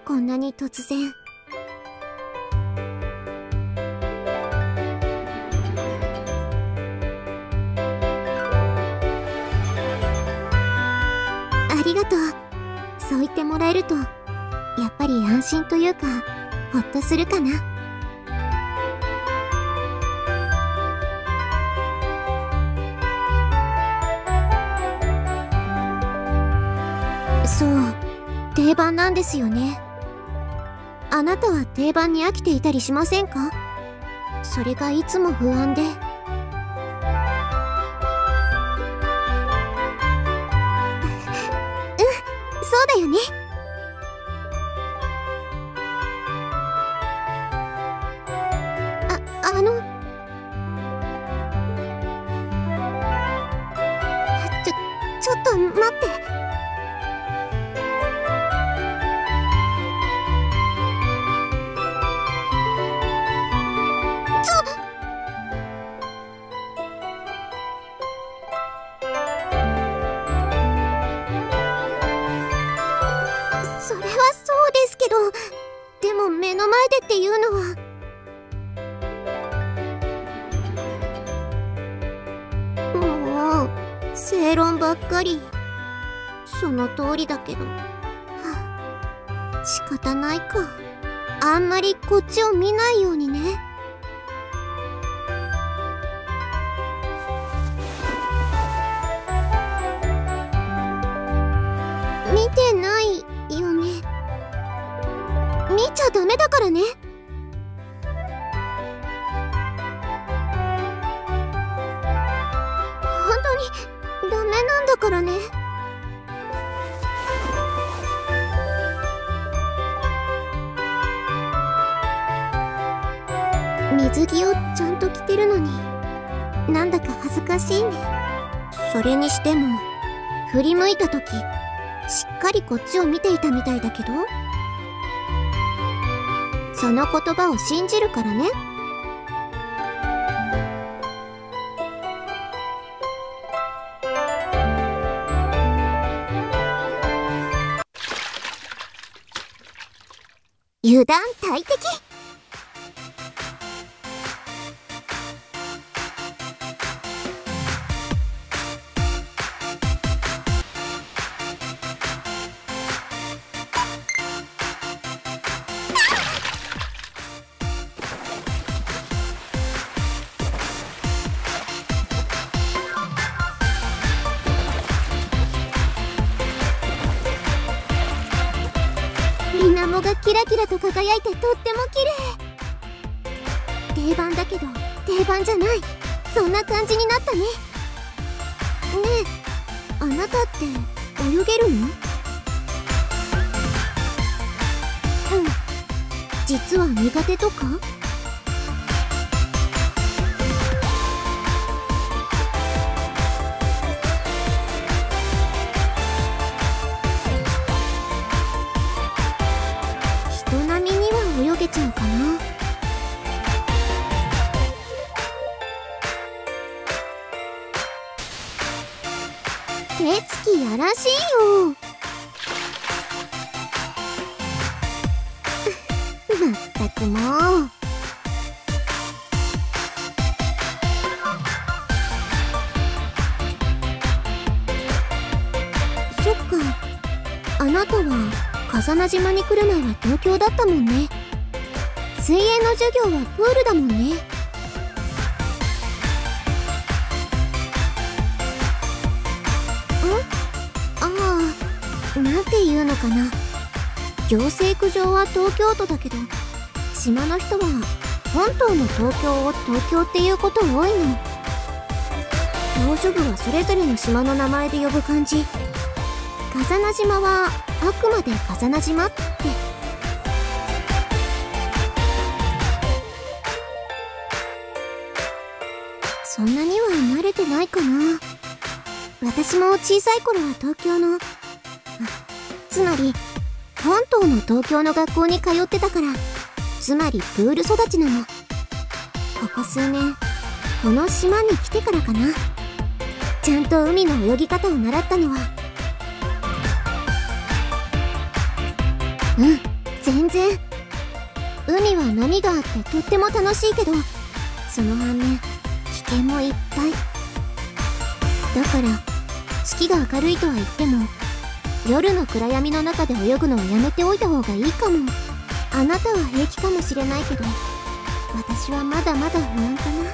こんなに突然。ありがとう。そう言ってもらえるとやっぱり安心というかほっとするかな。そう、定番なんですよね。あなたは定番に飽きていたりしませんか？それがいつも不安で。そうだよね。ちょっと待って。それはそうですけど、でも目の前でっていうのは。もう正論ばっかり。その通りだけど、仕方ないか。あんまりこっちを見ないようにね。見てないよね。見ちゃダメだからね。本当にダメなんだからね。水着をちゃんと着てるのになんだか恥ずかしいね。それにしても振り向いた時しっかりこっちを見ていたみたいだけど、その言葉を信じるからね。油断大敵。水面がキラキラと輝いてとっても綺麗。定番だけど定番じゃない、そんな感じになったね。ねえ、あなたって泳げるの？実は苦手とか？人並みには泳げちゃうかな。手つきやらしいよ。まったくもう。そっか、あなたは笠名島に来る前は東京だったもんね。水泳の授業はプールだもんね。なんていうのかな、行政区上は東京都だけど島の人は本島の東京を東京っていうこと多いの。島しょ部はそれぞれの島の名前で呼ぶ感じ。笠名島はあくまで笠名島って。そんなには慣れてないかな。私も小さい頃は東京の、つまり本島の東京の学校に通ってたから、つまりプール育ちなの。ここ数年この島に来てからかな、ちゃんと海の泳ぎ方を習ったのは。 全然。海は波があってとっても楽しいけど、その反面危険もいっぱいだから、月が明るいとは言っても夜の暗闇の中で泳ぐのはやめておいた方がいいかも。あなたは平気かもしれないけど、私はまだまだ不安かな。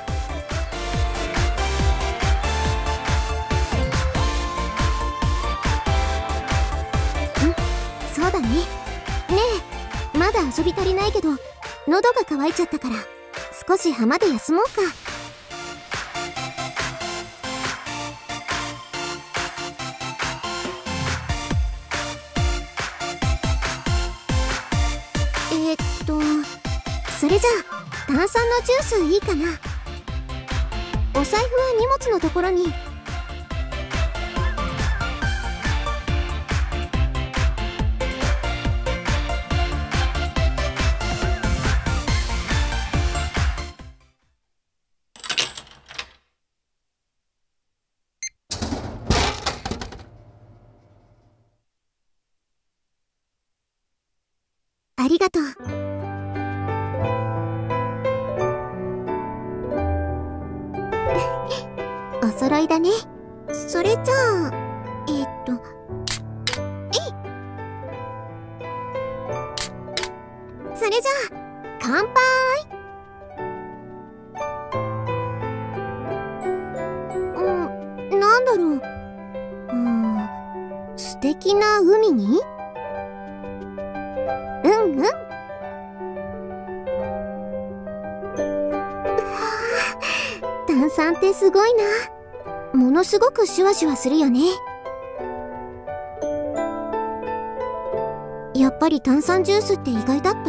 そうだね。ねえ、まだ遊び足りないけど喉が渇いちゃったから少し浜で休もうか。それじゃあ炭酸のジュースいいかな。お財布は荷物のところに。ありがとう。お揃いだね。それじゃあそれじゃあ乾杯。なんだろう。素敵な海に。炭酸ってすごいな。ものすごくシュワシュワするよね。やっぱり炭酸ジュースって意外だった？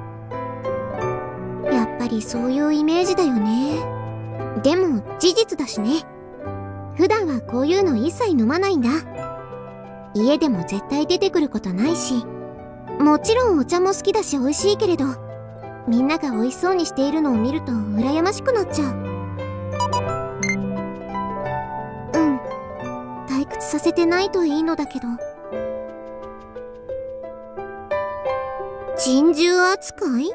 やっぱりそういうイメージだよね。でも事実だしね。普段はこういうの一切飲まないんだ。家でも絶対出てくることないし、もちろんお茶も好きだし美味しいけれど、みんなが美味しそうにしているのを見ると羨ましくなっちゃう。退屈させてないといいのだけど。珍獣扱い？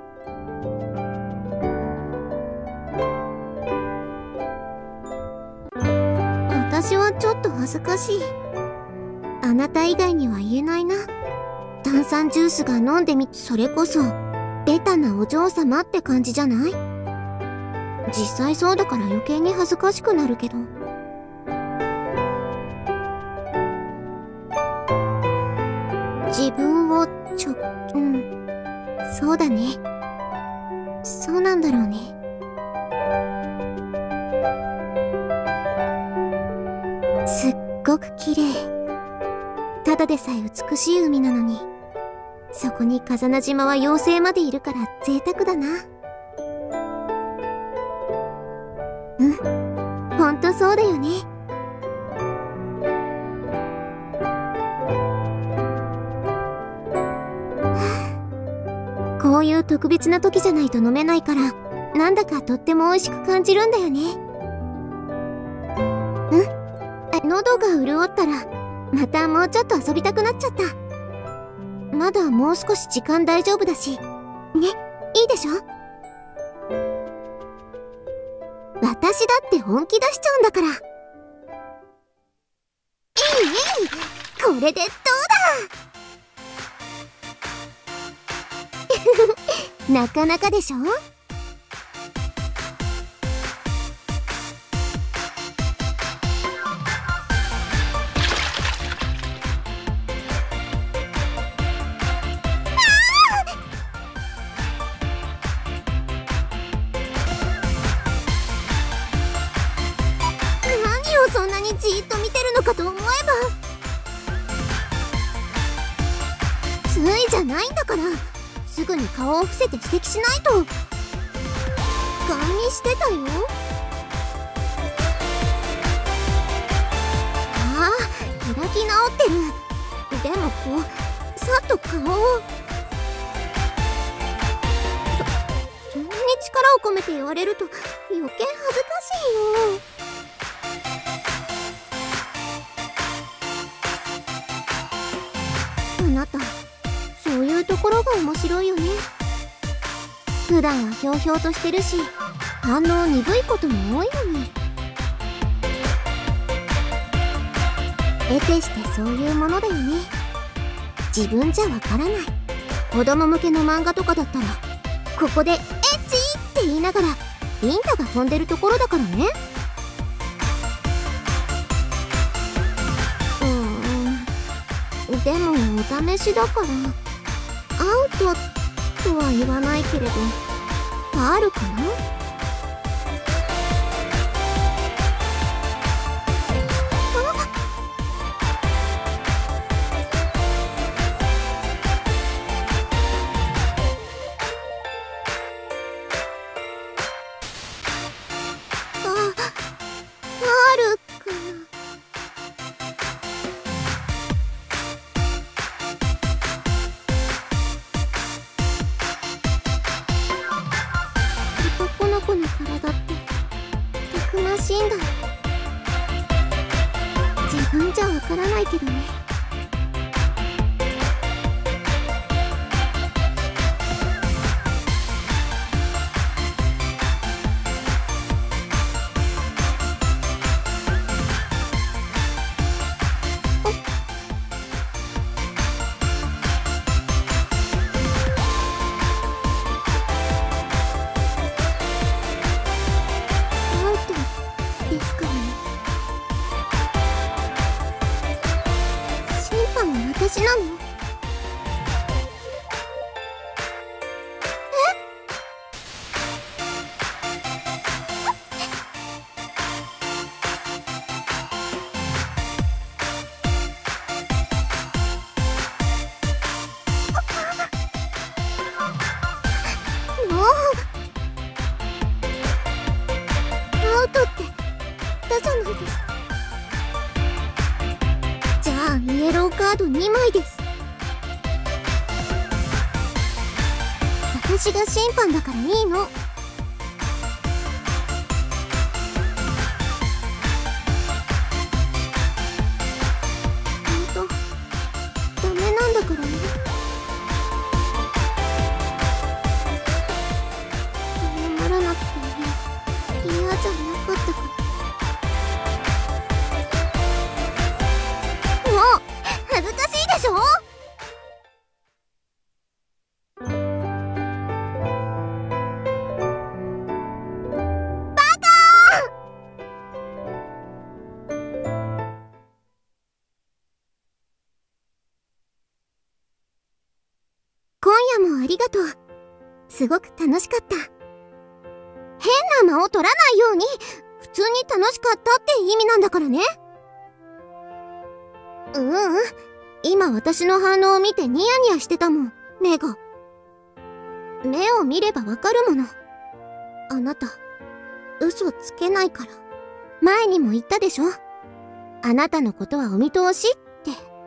私はちょっと恥ずかしい。あなた以外には言えないな。炭酸ジュースが飲んでみ、それこそベタなお嬢様って感じじゃない？実際そうだから余計に恥ずかしくなるけど。自分をそうだね。そうなんだろうね。すっごく綺麗。ただでさえ美しい海なのに、そこに風名島は妖精までいるから贅沢だな。ほんとそうだよね。こういう特別な時じゃないと飲めないから、なんだかとっても美味しく感じるんだよね。喉が潤ったらまたもうちょっと遊びたくなっちゃった。まだもう少し時間大丈夫だしね。いいでしょ。私だって本気出しちゃうんだから。これでどうだなかなかでしょ。そんなにじーっと見てるのかと思えば、ついじゃないんだから、すぐに顔を伏せて指摘しないと。ガン見してたよ。ああ、開き直ってる。でもこうさっと顔を。そんなに力を込めて言われると余計恥ずかしいよ。あなた、そういうとこころが面白いよね。普段はひょうひょうとしてるし、反応鈍いことも多いのに。得てしてそういうものだよね。自分じゃわからない。子供向けの漫画とかだったら、ここでエッチって言いながらビンタが飛んでるところだからね。でもお試しだからアウトとは言わないけれどファールかな。自分じゃわからないけどね。私なの？もうアウトって言ったじゃないですか。じゃあイエローカード2枚です。私が審判だからいいの。ほんとダメなんだからね。謝らなくて嫌じゃなかったから。恥ずかしいでしょ。バカ今夜もありがとう。すごく楽しかった。変な間を取らないように普通に楽しかったって意味なんだからね。今私の反応を見てニヤニヤしてたもん、目が。目を見ればわかるもの。あなた、嘘つけないから。前にも言ったでしょ。あなたのことはお見通しって。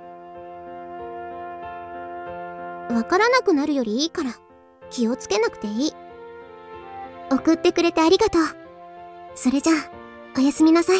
わからなくなるよりいいから、気をつけなくていい。送ってくれてありがとう。それじゃあ、おやすみなさい。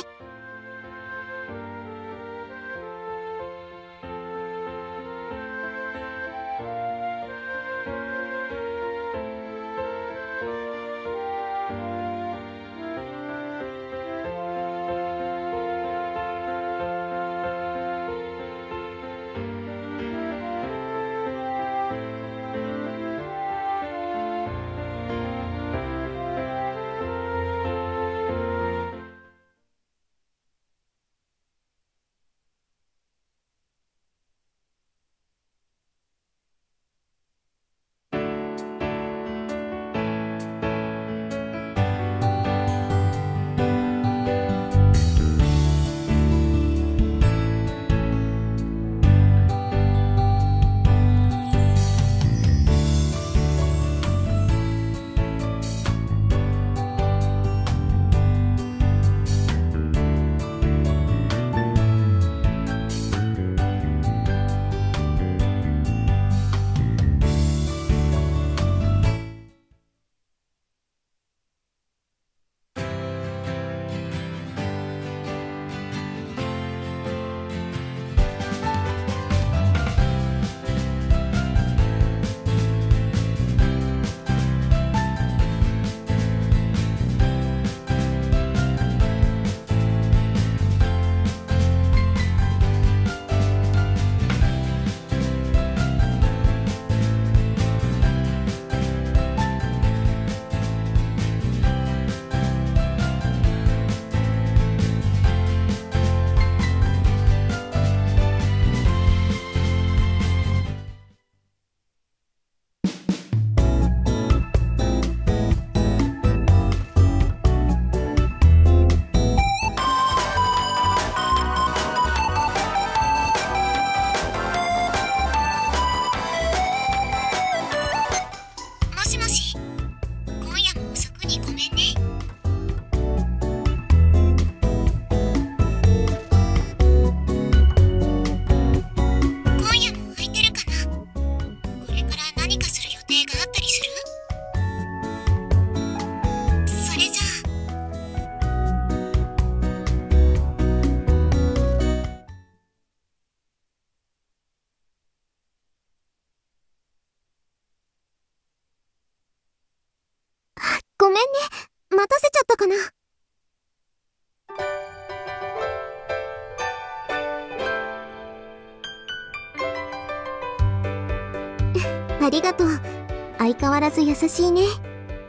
りがとう。相変わらず優しいね。ね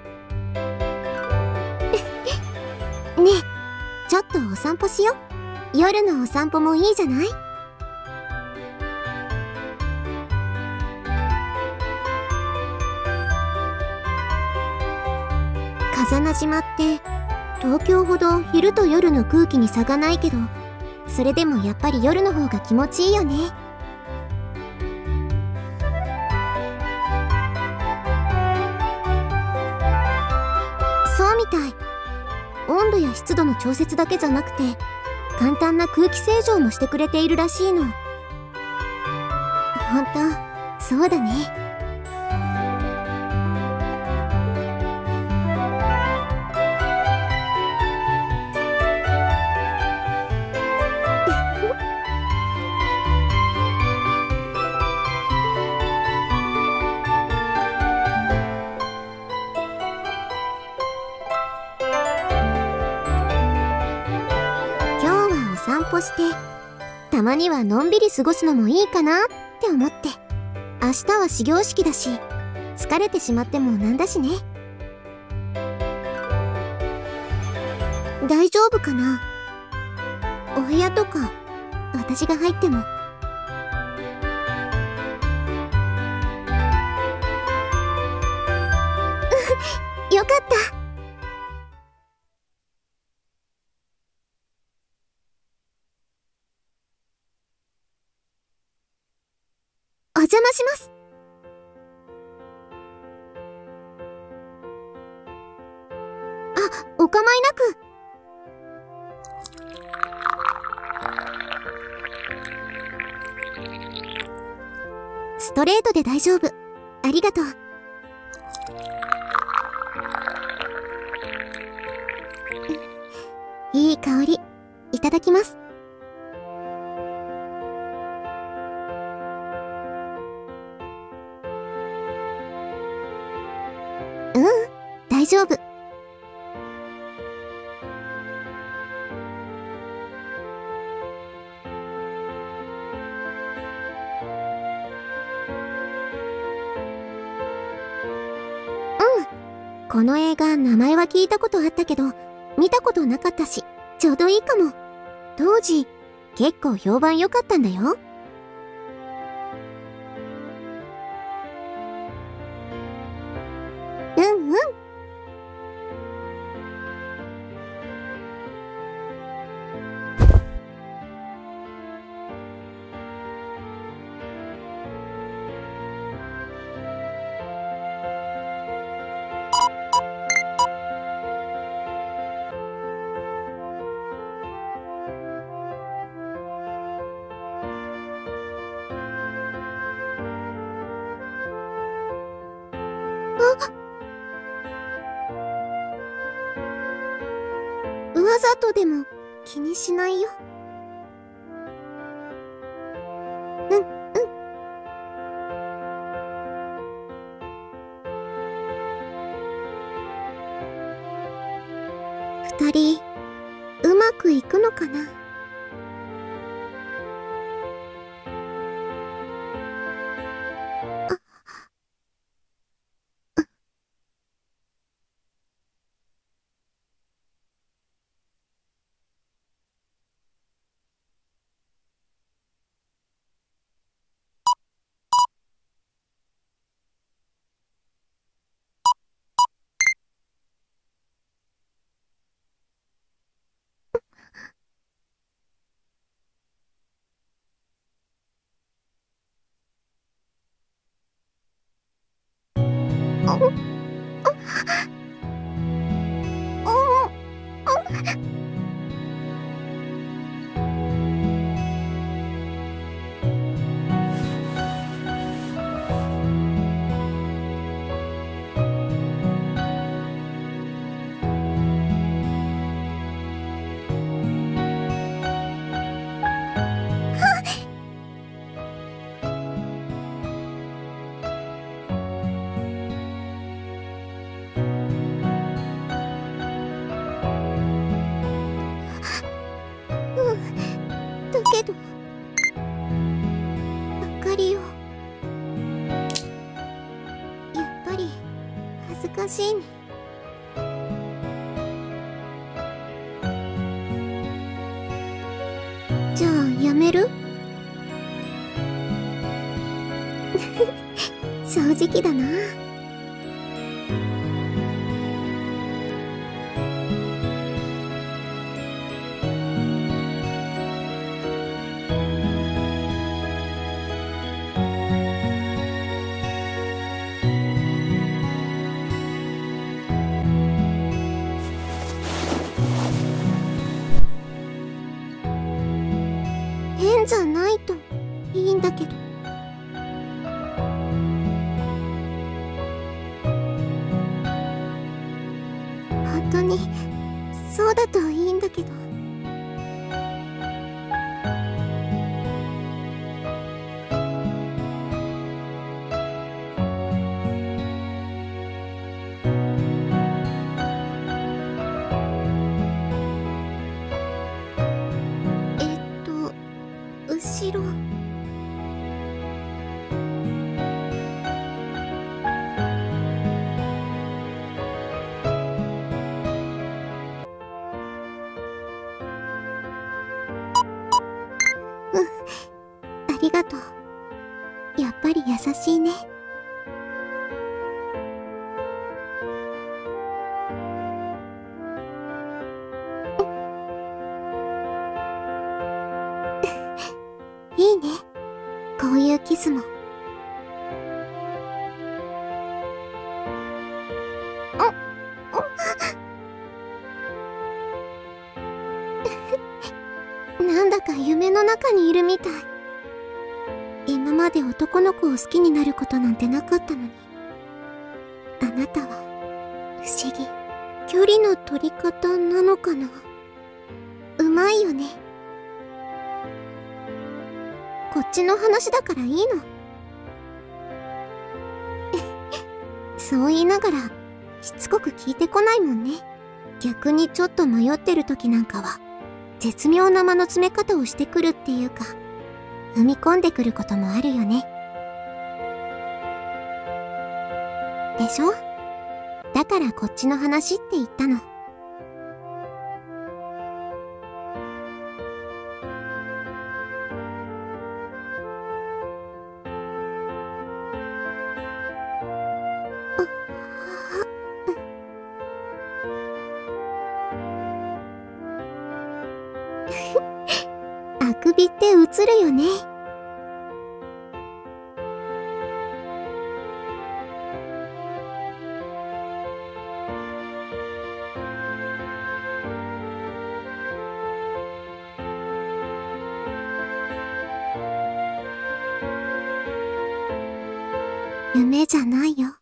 え、ちょっとお散歩しよ。夜のお散歩もいいじゃない？風名島って東京ほど昼と夜の空気に差がないけど、それでもやっぱり夜の方が気持ちいいよね。そうみたい。温度や湿度の調節だけじゃなくて、簡単な空気清浄もしてくれているらしいの。ほんと、そうだね。散歩してたまにはのんびり過ごすのもいいかなって思って。明日は始業式だし、疲れてしまってもなんだしね。大丈夫かな？お部屋とか私が入っても。よかった。お邪魔します。あ、お構いなく。ストレートで大丈夫。ありがとう。いい香り。いただきます。大丈夫。この映画名前は聞いたことあったけど見たことなかったし、ちょうどいいかも。当時結構評判良かったんだよ。うんうん。わざとでも気にしないよ。うんうん。二人うまくいくのかな。だけどあかりを楽しいね。じゃあやめる？正直だな。変じゃないといいんだけど。本当にそうだといいんだけど。後ろ。ありがとう。やっぱり優しいね。いいね、こういうキスも。なんだか夢の中にいるみたい。今まで男の子を好きになることなんてなかったのに、あなたは不思議。距離の取り方なのかな。うまいよね。こっちの話だからいいの。そう言いながらしつこく聞いてこないもんね。逆にちょっと迷ってる時なんかは絶妙な間の詰め方をしてくるっていうか、踏み込んでくることもあるよね。でしょ？だからこっちの話って言ったの。あくびって映るよね。夢じゃないよ。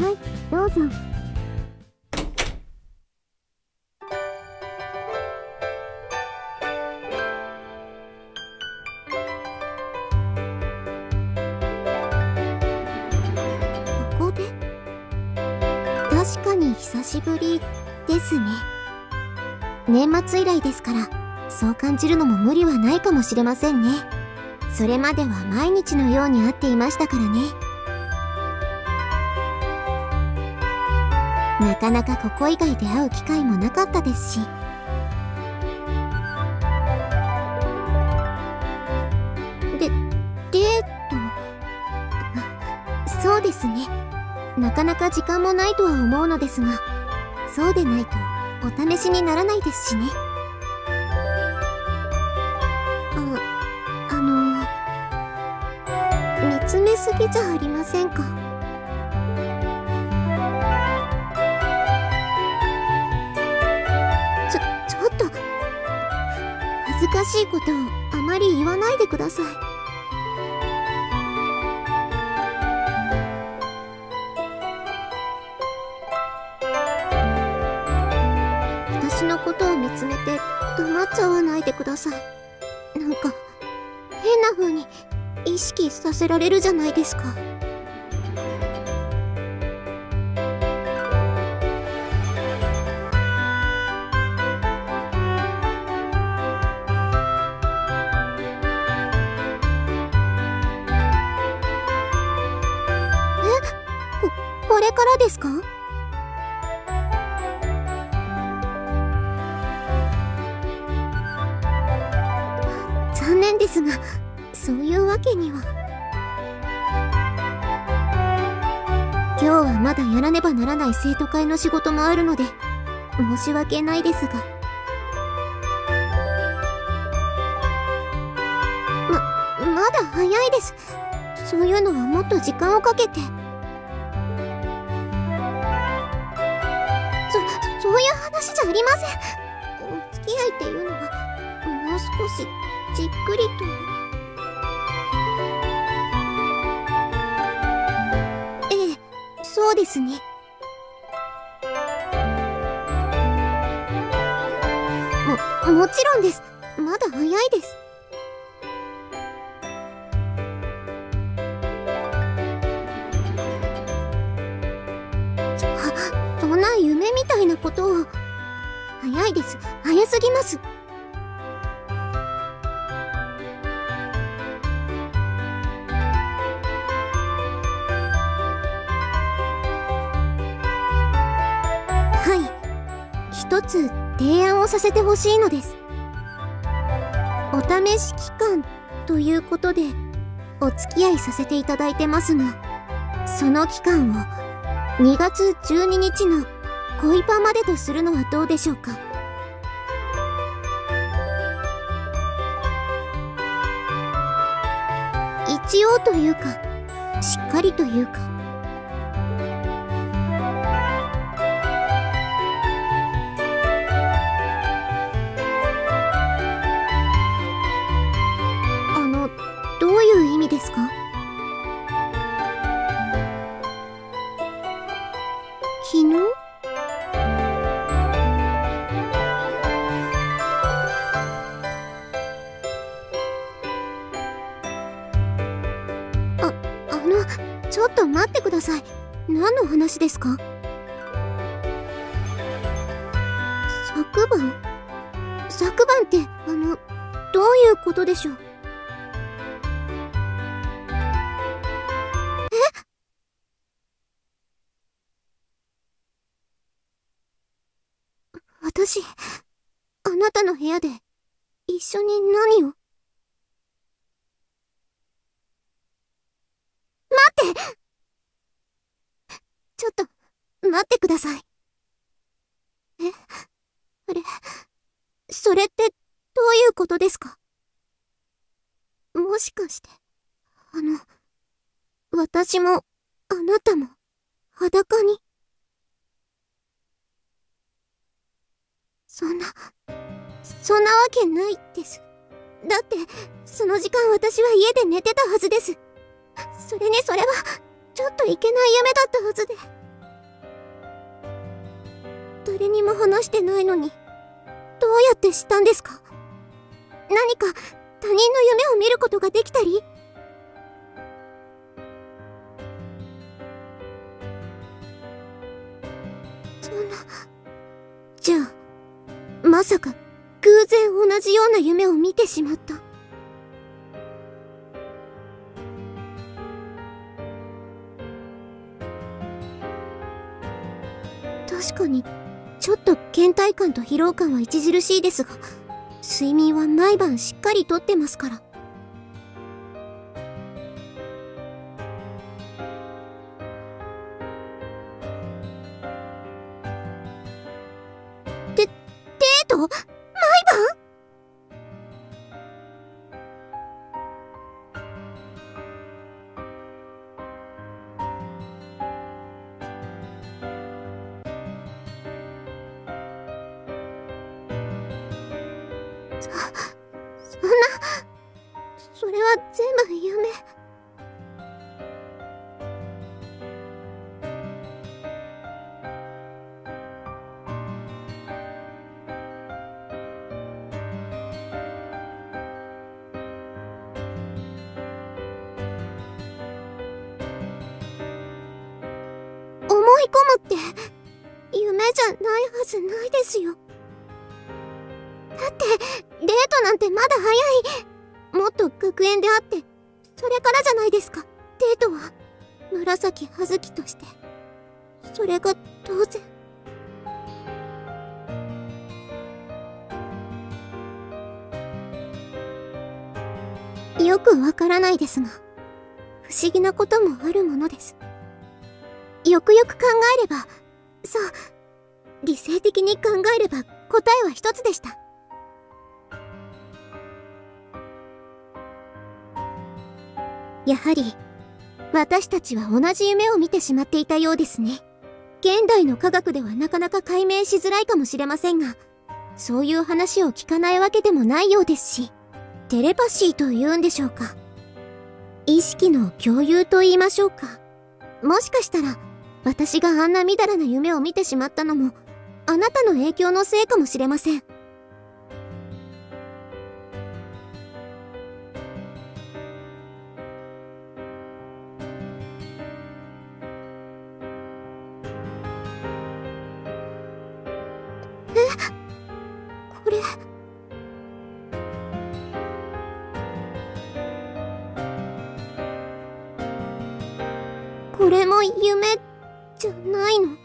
はい、どうぞ。ここで？確かに久しぶりですね。年末以来ですから、そう感じるのも無理はないかもしれませんね。それまでは毎日のように会っていましたからね。なかなかここ以外で会う機会もなかったですし。デート。そうですね。なかなか時間もないとは思うのですが、そうでないとお試しにならないですしね。見つめすぎじゃありませんか？ちょっと恥ずかしいことをあまり言わないでください。私のことを見つめて黙っちゃわないでください。なんか変な風に意識させられるじゃないですか。これからですか？残念ですが、そういうわけには。今日はまだやらねばならない生徒会の仕事もあるので申し訳ないですが、まだ早いです。そういうのはもっと時間をかけて。そういう話じゃありません。お付き合いっていうのはもう少しじっくりと。そうですね。もちろんです。まだ早いです。そんな夢みたいなことを。早いです。早すぎます。一つ提案をさせてほしいのです。お試し期間ということでお付き合いさせていただいてますが、その期間を2月12日の恋パまでとするのはどうでしょうか。一応というか、しっかりというか。どういう意味ですか？昨日？ちょっと待ってください。何の話ですか？昨晩？昨晩ってどういうことでしょう？私、あなたの部屋で一緒に何を？待って！ちょっと待ってください。それってどういうことですか？もしかして私もあなたも裸に？そんなわけないです。だってその時間私は家で寝てたはずです。それはちょっといけない夢だったはずで。 誰にも話してないのに、どうやって知ったんですか？何か他人の夢を見ることができたり？そんな。じゃあ、まさか偶然同じような夢を見てしまった？確かにちょっと倦怠感と疲労感は著しいですが、睡眠は毎晩しっかりとってますから。デート？毎晩？そんな、それは全部夢。思い込むって夢じゃないはずないですよ。だってデートなんてまだ早い。もっと学園で会ってそれからじゃないですか。デートは紫葉月として、それが当然。よくわからないですが、不思議なこともあるものです。よくよく考えれば、そう、理性的に考えれば答えは一つでした。やはり私たちは同じ夢を見てしまっていたようですね。現代の科学ではなかなか解明しづらいかもしれませんが、そういう話を聞かないわけでもないようですし、テレパシーというんでしょうか、意識の共有と言いましょうか。もしかしたら私があんなみだらな夢を見てしまったのもあなたの影響のせいかもしれません。これ。これも夢じゃないの？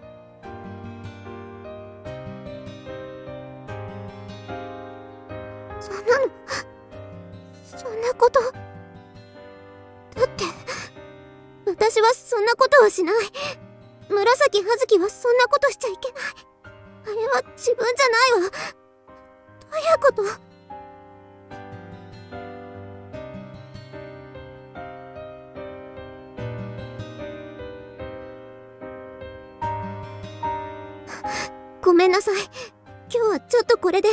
そんなこと。だって私はそんなことはしない。紫葉月はそんなことしちゃいけない。あれは自分じゃないわ。どういうこと？ごめんなさい。今日はちょっとこれで。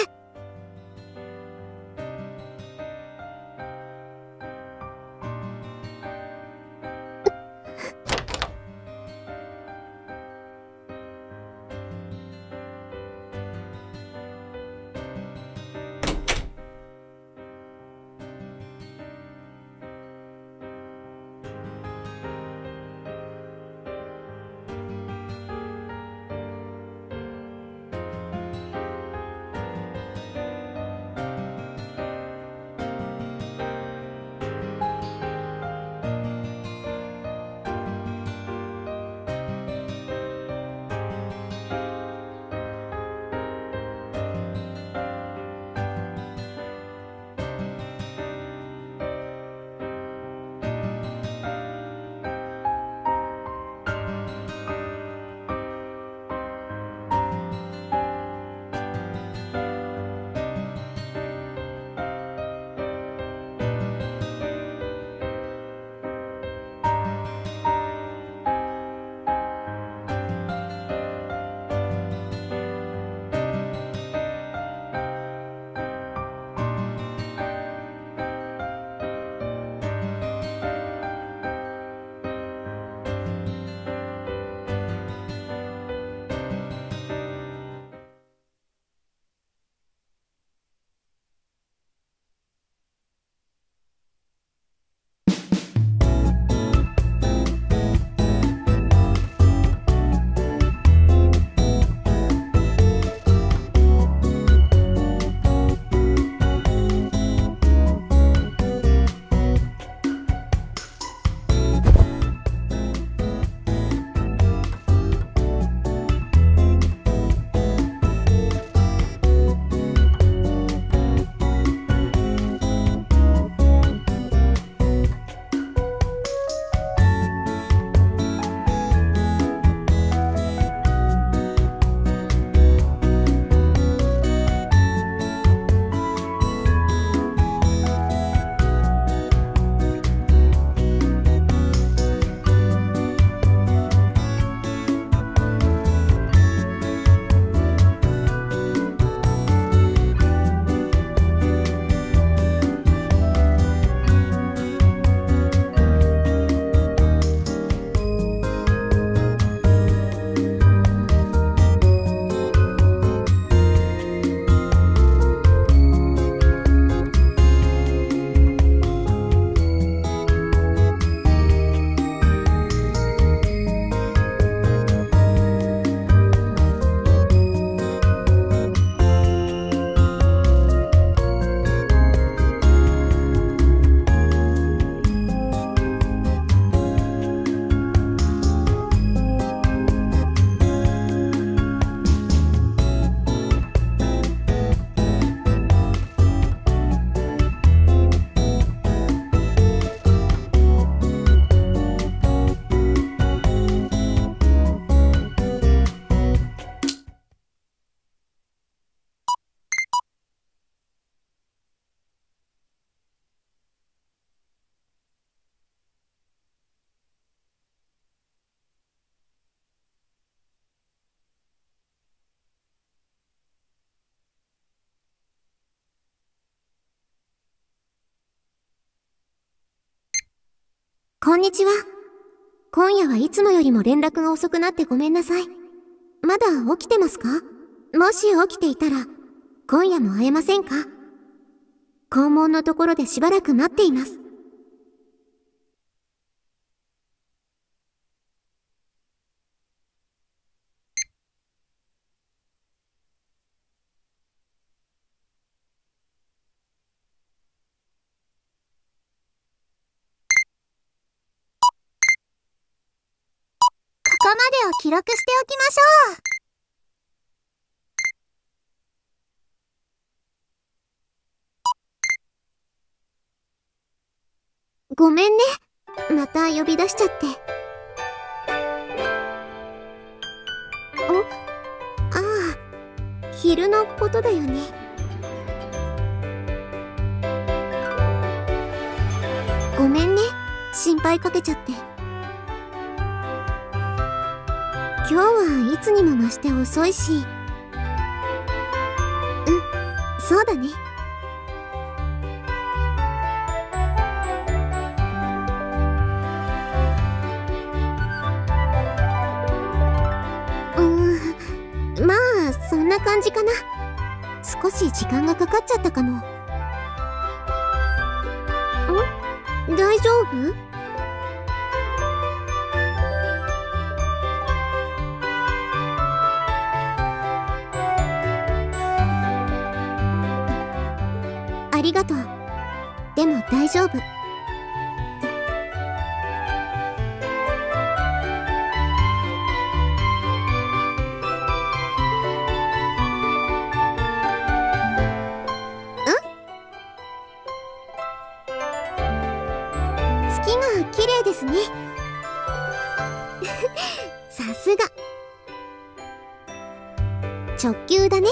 こんにちは。今夜はいつもよりも連絡が遅くなってごめんなさい。まだ起きてますか？もし起きていたら、今夜も会えませんか？校門のところでしばらく待っています。ここまでを記録しておきましょう。ごめんね。また呼び出しちゃって。ああ、昼のことだよね。ごめんね。心配かけちゃって。今日はいつにも増して遅いし。そうだね。まあそんな感じかな。少し時間がかかっちゃったかも。大丈夫？ありがとう。でも大丈夫。月が綺麗ですね。さすが。直球だね。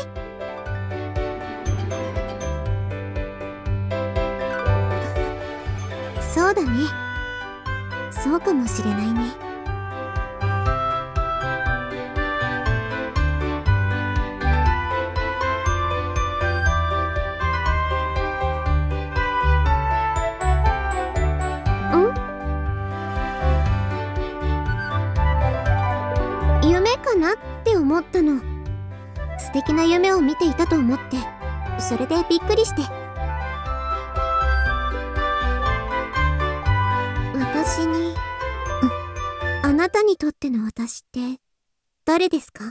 そうだね。そうかもしれないね。夢かなって思ったの。素敵な夢を見ていたと思って、それでびっくりして。私に、あなたにとっての私って誰ですか？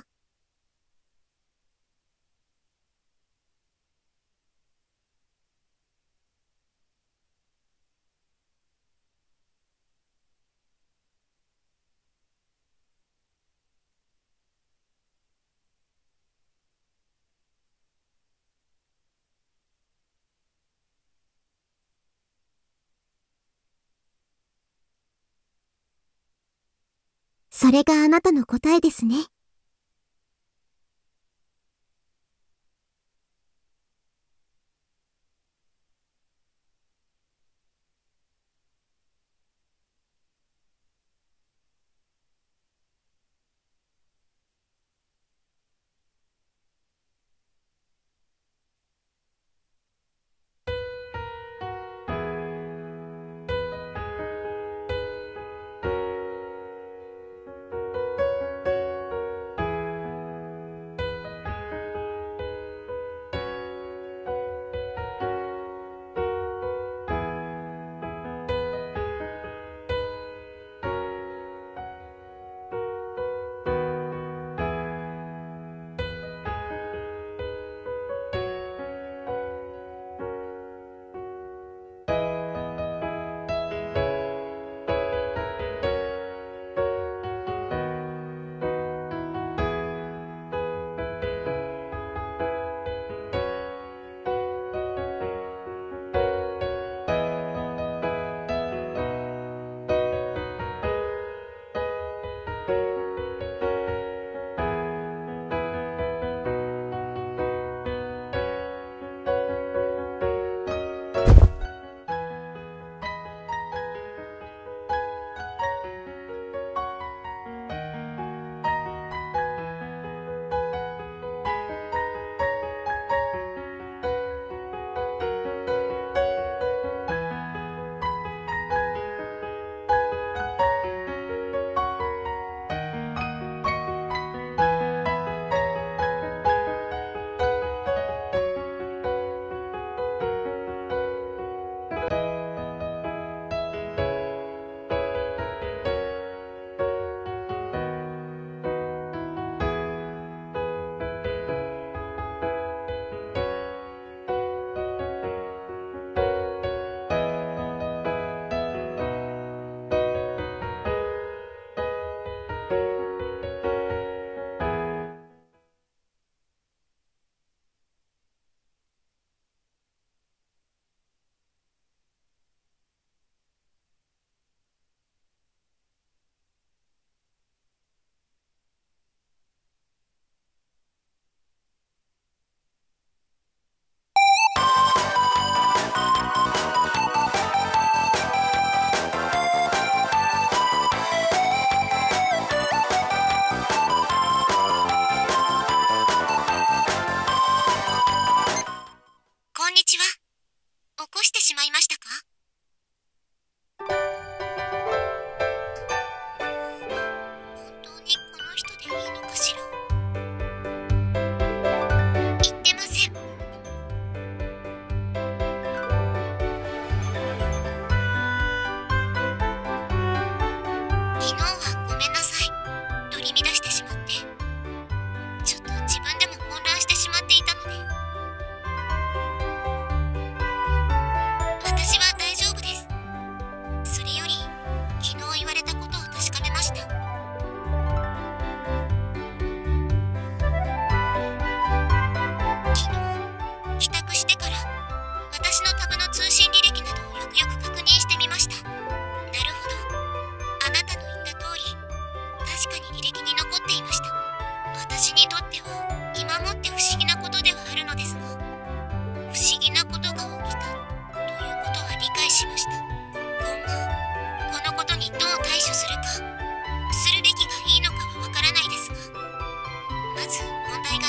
それがあなたの答えですね。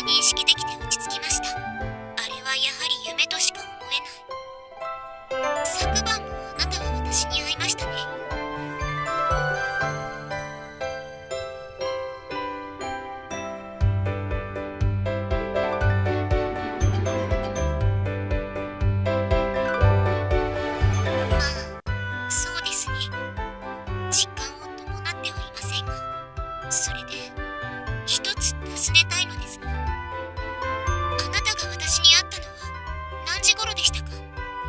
認識できて落ち着きました。あれはやはり夢としか思えない。昨晩もあなたは私に会いましたね。まあそうですね。実感を伴ってはいませんが、それで一つ尋ねたいのですが、あなたが私に会ったのは何時頃でしたか？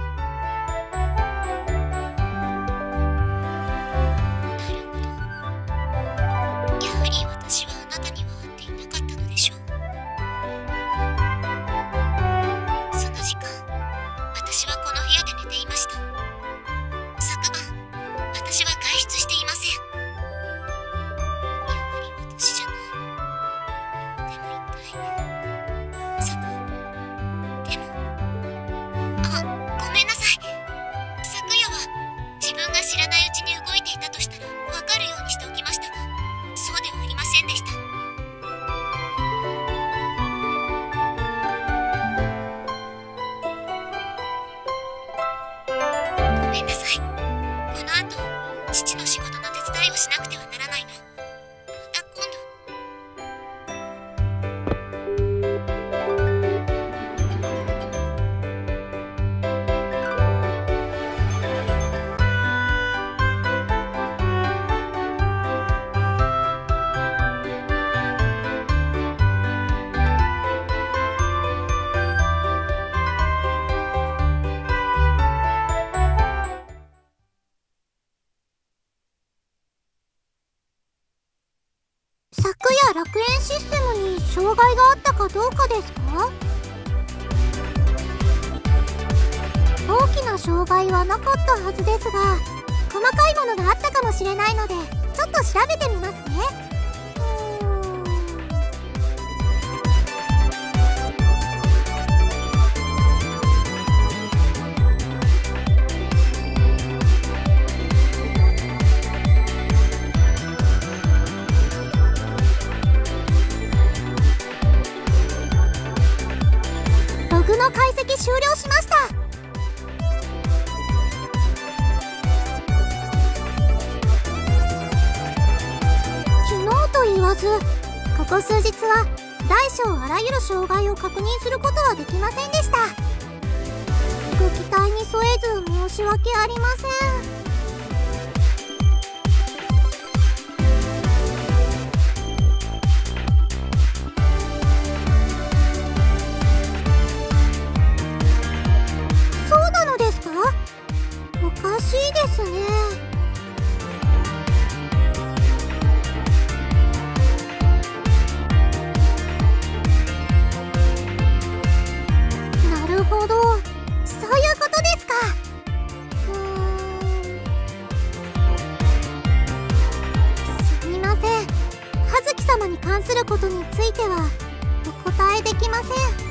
なるほど。やはり私はあなたには会っていなかったのでしょう。その時間、私はこの部屋で寝ていました。昨晩、私は外出していません。やはり私じゃない。でも一体、さく、でも、ごめんなさい。昨夜は自分が知らないうちに動いていたとしたら分かるようにしておきましたが、そうではありませんでした。ごめんなさい。この後、父の仕事の手伝いをしなくてはならないの。また今度。昨夜楽園システムに障害があったかどうかですか？大きな障害はなかったはずですが、細かいものがあったかもしれないので、ちょっと調べてみますね。ログの解析終了しました。昨日と言わず、ここ数日は大小あらゆる障害を確認することはできませんでした。ご期待に添えず申し訳ありません。そうなのですか？おかしいですね。なるほど、そういうことですか。すみません。葉月様に関することについてはお答えできません。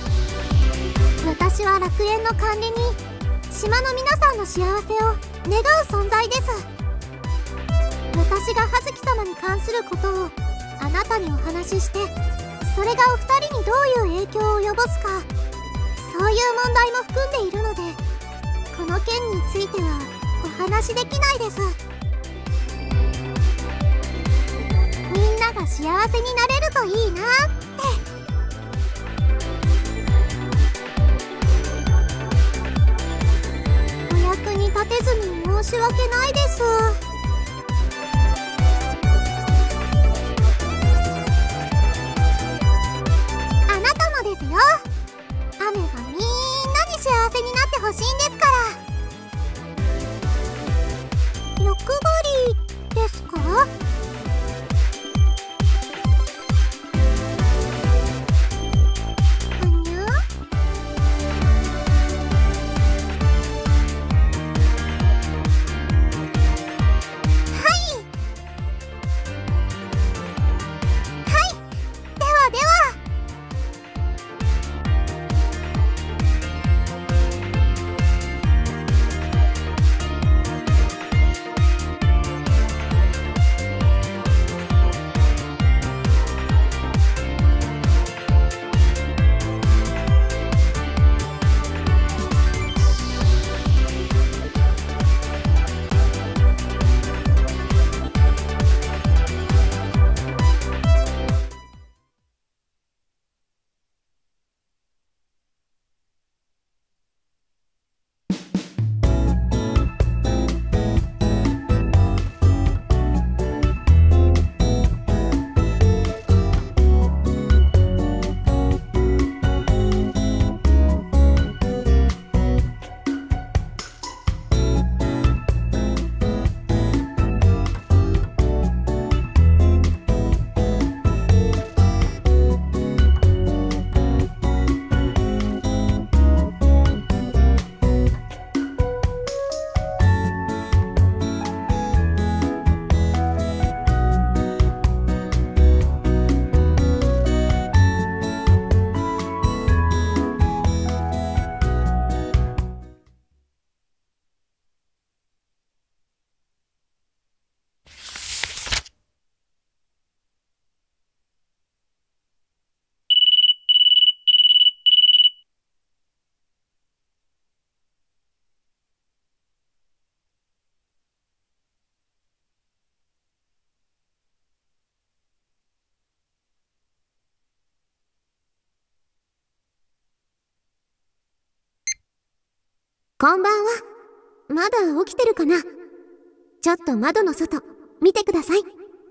私は楽園の管理人、島の皆さんの幸せを願う存在です。私が葉月様に関することをあなたにお話しして、それがお二人にどういう影響を及ぼすか、そういう問題も含んでいるので、この件についてはお話しできないです。みんなが幸せになれるといいなって。お役に立てずに申し訳ないです。あなたもですよ。雨がみんなに幸せになってほしいんですから。欲張りですか？あにゃ？ こんばんは。まだ起きてるかな？ちょっと窓の外、見てください。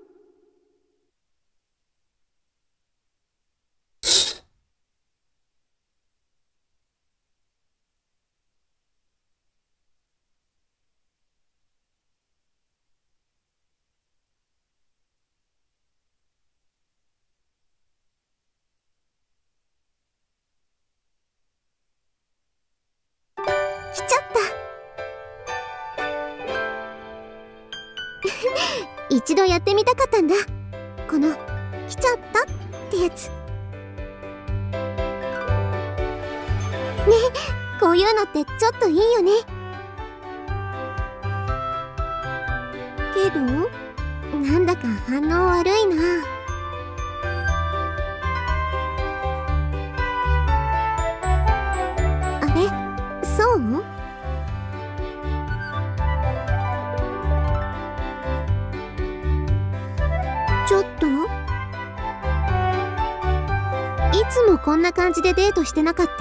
来ちゃった。一度やってみたかったんだ。この「来ちゃった」ってやつ。ね、こういうのってちょっといいよね。けどなんだか反応悪いな。あれ、そう？ちょっと、いつもこんな感じでデートしてなかった？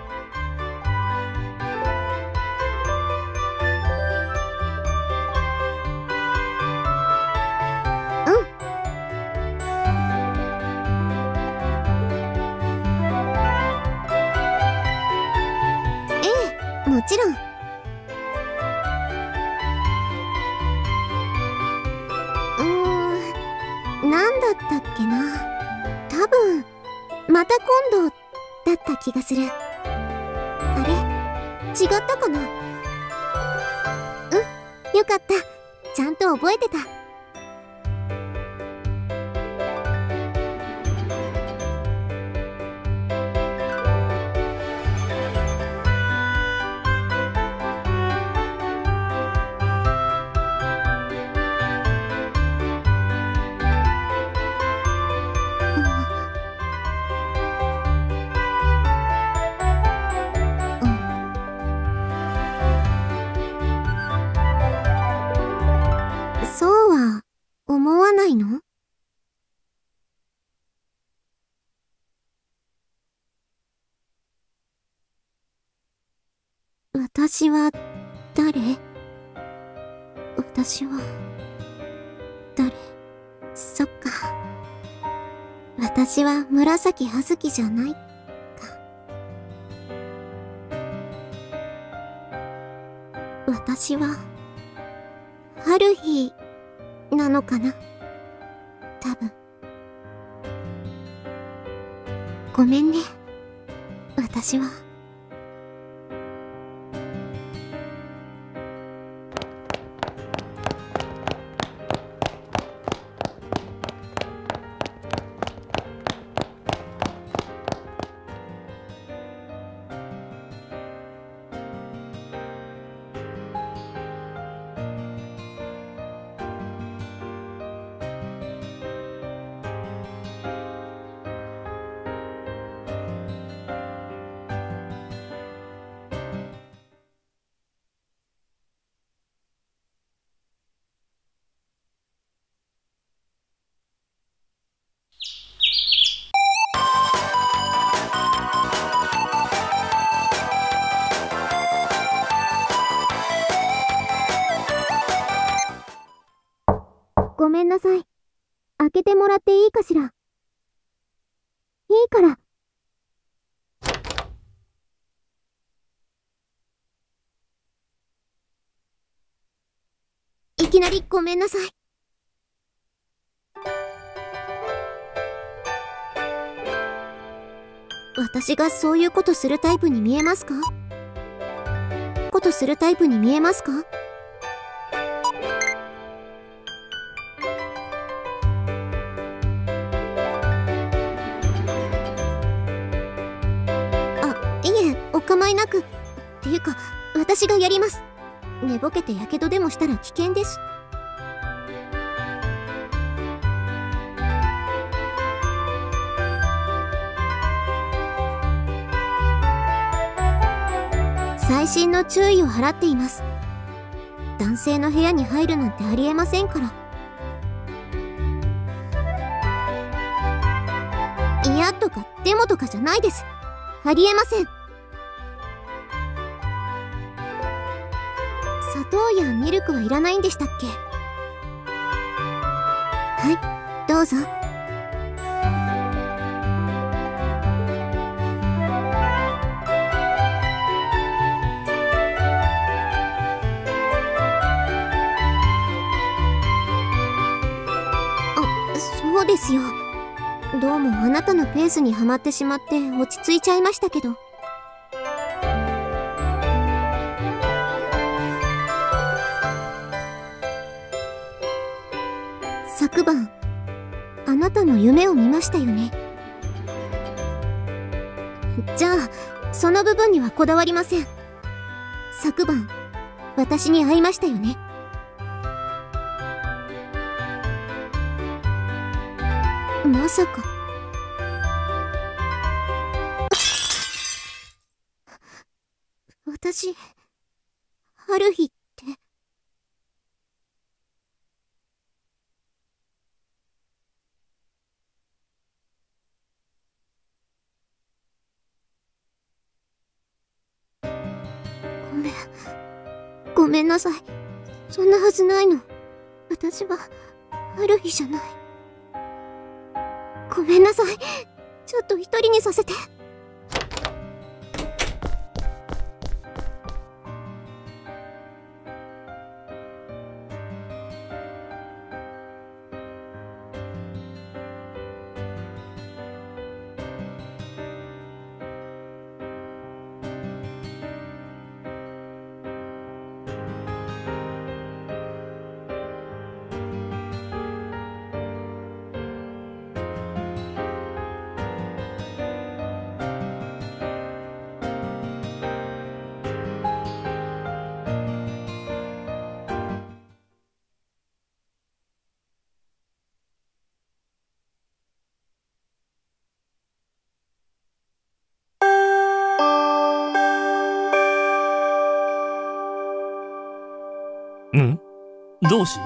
もちろん。なんだったっけな。多分また今度だった気がする。あれ、違ったかな。よかった、ちゃんと覚えてた。そうは思わないの？私は誰？私は誰？そっか。私は紫葉月じゃないか。私は春日なのかな、多分。ごめんね、私は。ごめんなさい。開けてもらっていいかしら。いいから。いきなりごめんなさい。私がそういうことするタイプに見えますか？お構いなく。っていうか、私がやります。寝ぼけてやけどでもしたら危険です。細心の注意を払っています。男性の部屋に入るなんてありえませんから。嫌とかでもとかじゃないです。ありえません。 糖やミルクはいらないんでしたっけ？はい、どうぞ。そうですよ。どうもあなたのペースにはまってしまって落ち着いちゃいましたけど。昨晩あなたの夢を見ましたよね。じゃあその部分にはこだわりません。昨晩私に会いましたよね。まさか私春日って。ごめんなさい。そんなはずないの。私は春日じゃない。ごめんなさい。ちょっと一人にさせて。 ん？同志？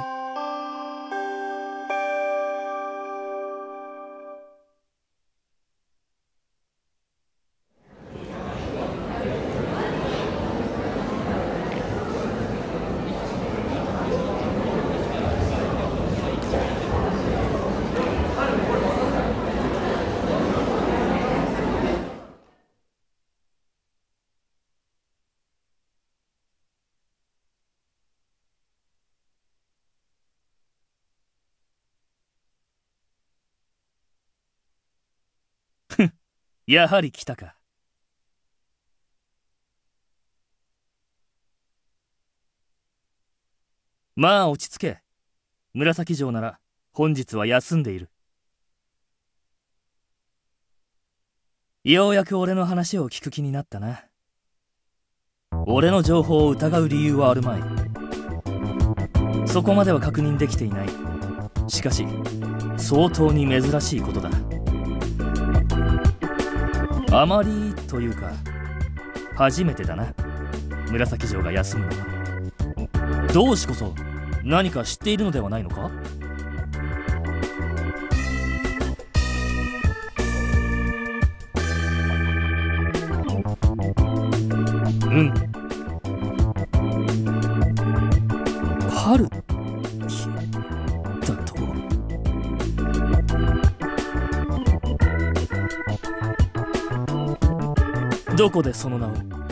やはり来たか。まあ落ち着け。紫城なら本日は休んでいる。ようやく俺の話を聞く気になったな。俺の情報を疑う理由はあるまい。そこまでは確認できていない。しかし相当に珍しいことだ。あまりというか初めてだな、紫城が休むのは。同志こそ何か知っているのではないのか？うん。春だと。どこでその名を？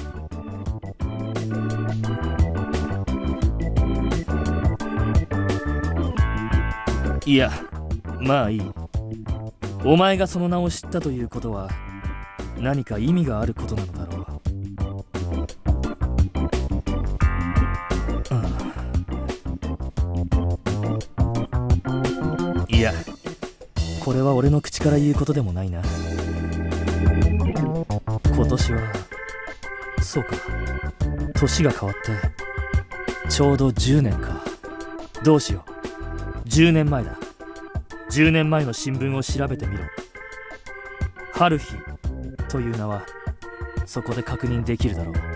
いや、まあいい。お前がその名を知ったということは何か意味があることなのだろう。いや、これは俺の口から言うことでもないな。今年はそうか、年が変わってちょうど10年か。どうしよう、10年前だ。10年前の新聞を調べてみろ。春日という名はそこで確認できるだろう。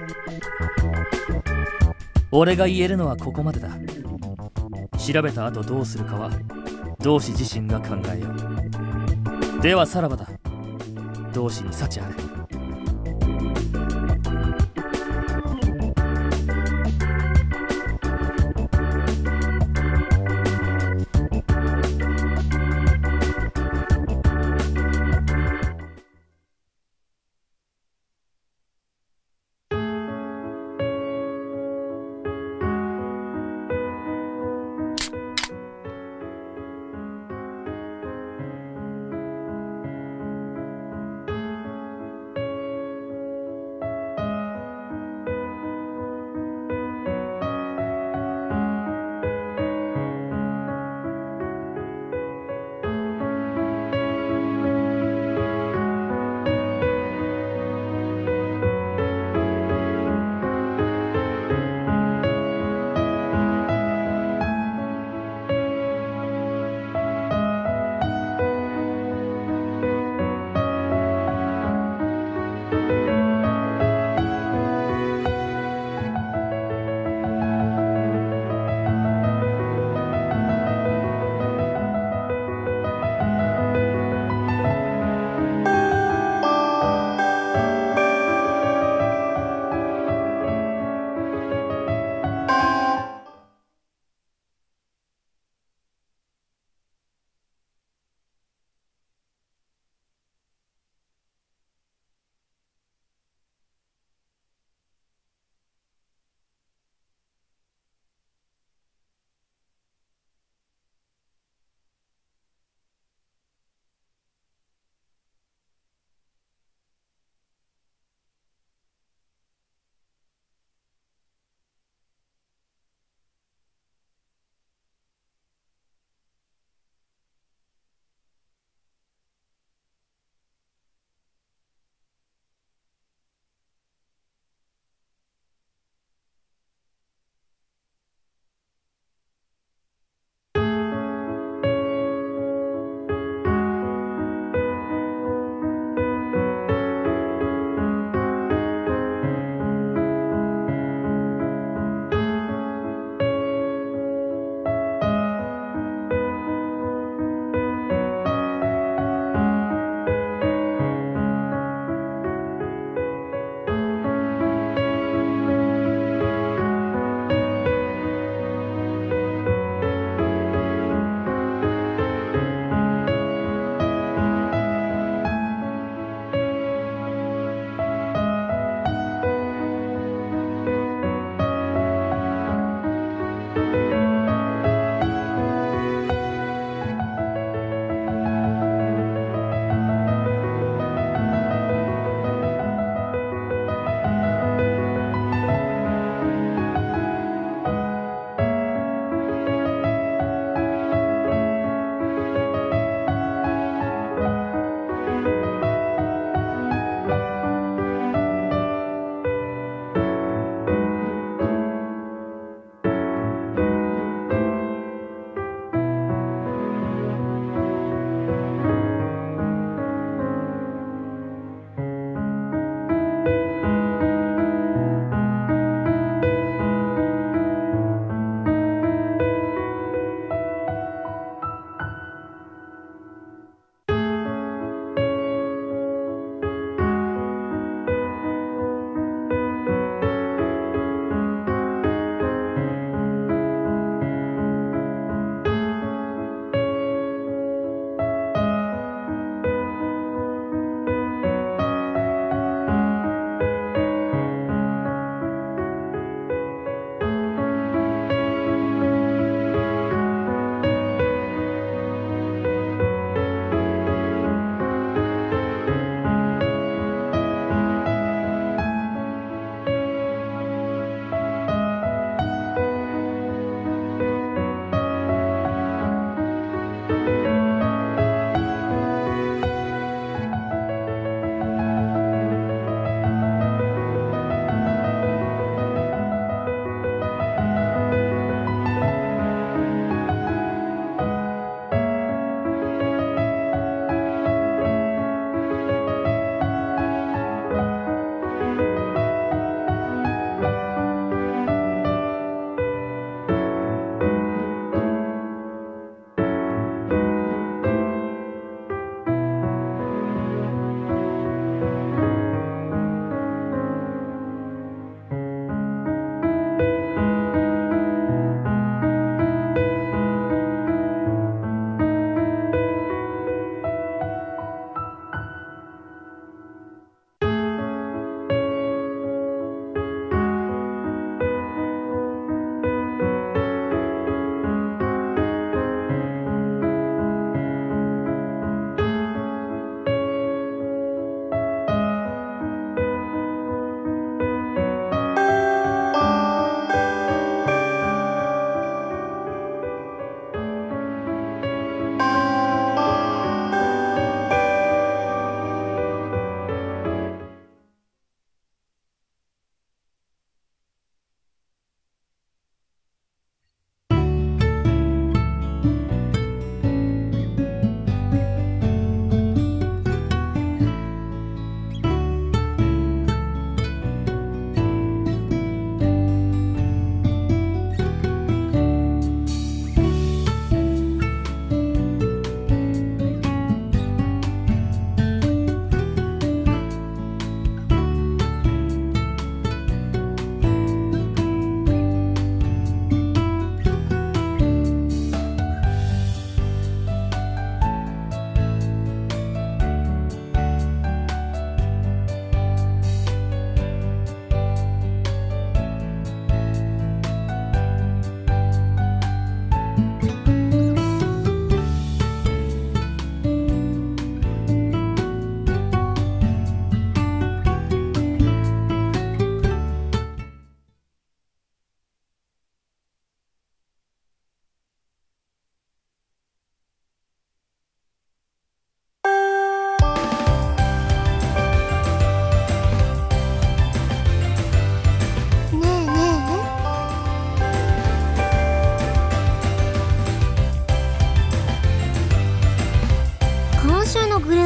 俺が言えるのはここまでだ。調べた後どうするかは同志自身が考えよう。ではさらばだ、同志に幸あれ。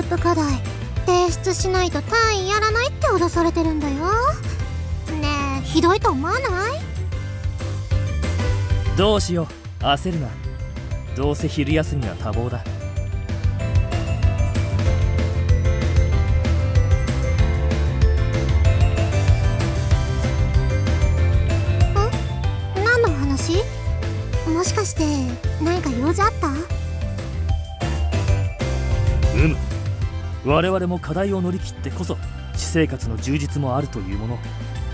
ープ課題提出しないと単位やらないって脅されてるんだよ。ねえ、ひどいと思わない？ どうしよう、焦るな。どうせ昼休みは多忙だ。 何の話？もしかして何か用事あった？ 我々も課題を乗り切ってこそ私生活の充実もあるというもの。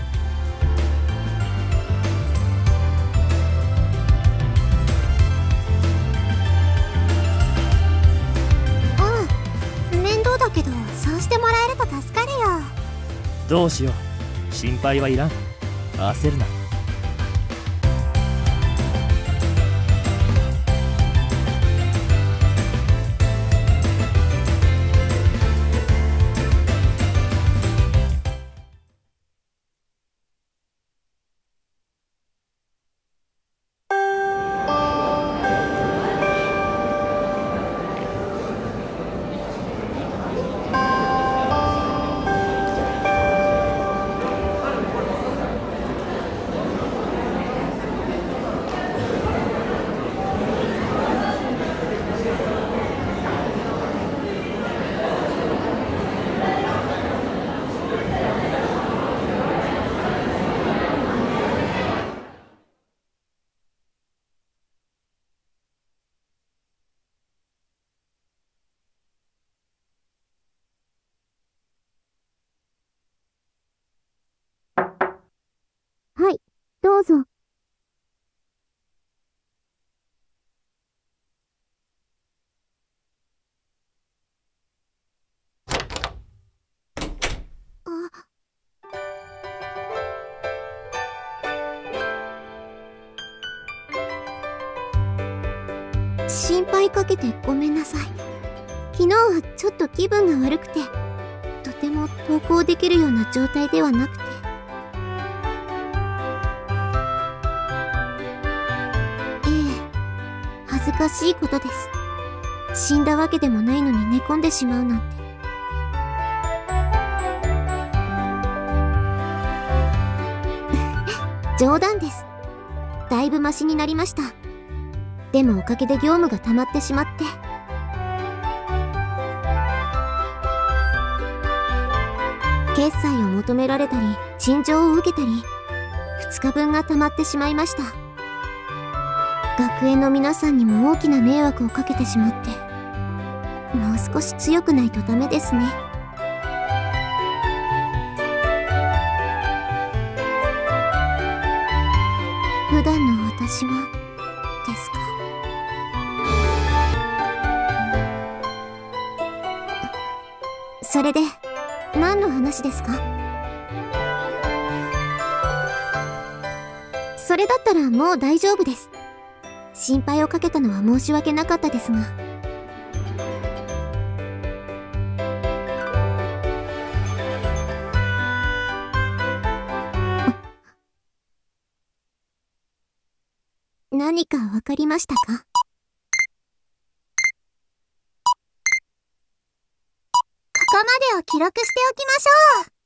面倒だけどそうしてもらえると助かるよ。 どうしよう、心配はいらん。焦るな。 はい、どうぞ。心配かけてごめんなさい。昨日はちょっと気分が悪くて、とても登校できるような状態ではなくて。恥ずかしいことです。死んだわけでもないのに寝込んでしまうなんて。冗談です。だいぶマシになりました。でもおかげで業務が溜まってしまって。決済を求められたり、陳情を受けたり、2日分が溜まってしまいました。学園の皆さんにも大きな迷惑をかけてしまって、もう少し強くないとダメですね。普段の私はですか。それで何の話ですか？それだったらもう大丈夫です。心配をかけたのは申し訳なかったですが。何かわかりましたか？ここまでを記録しておきましょう。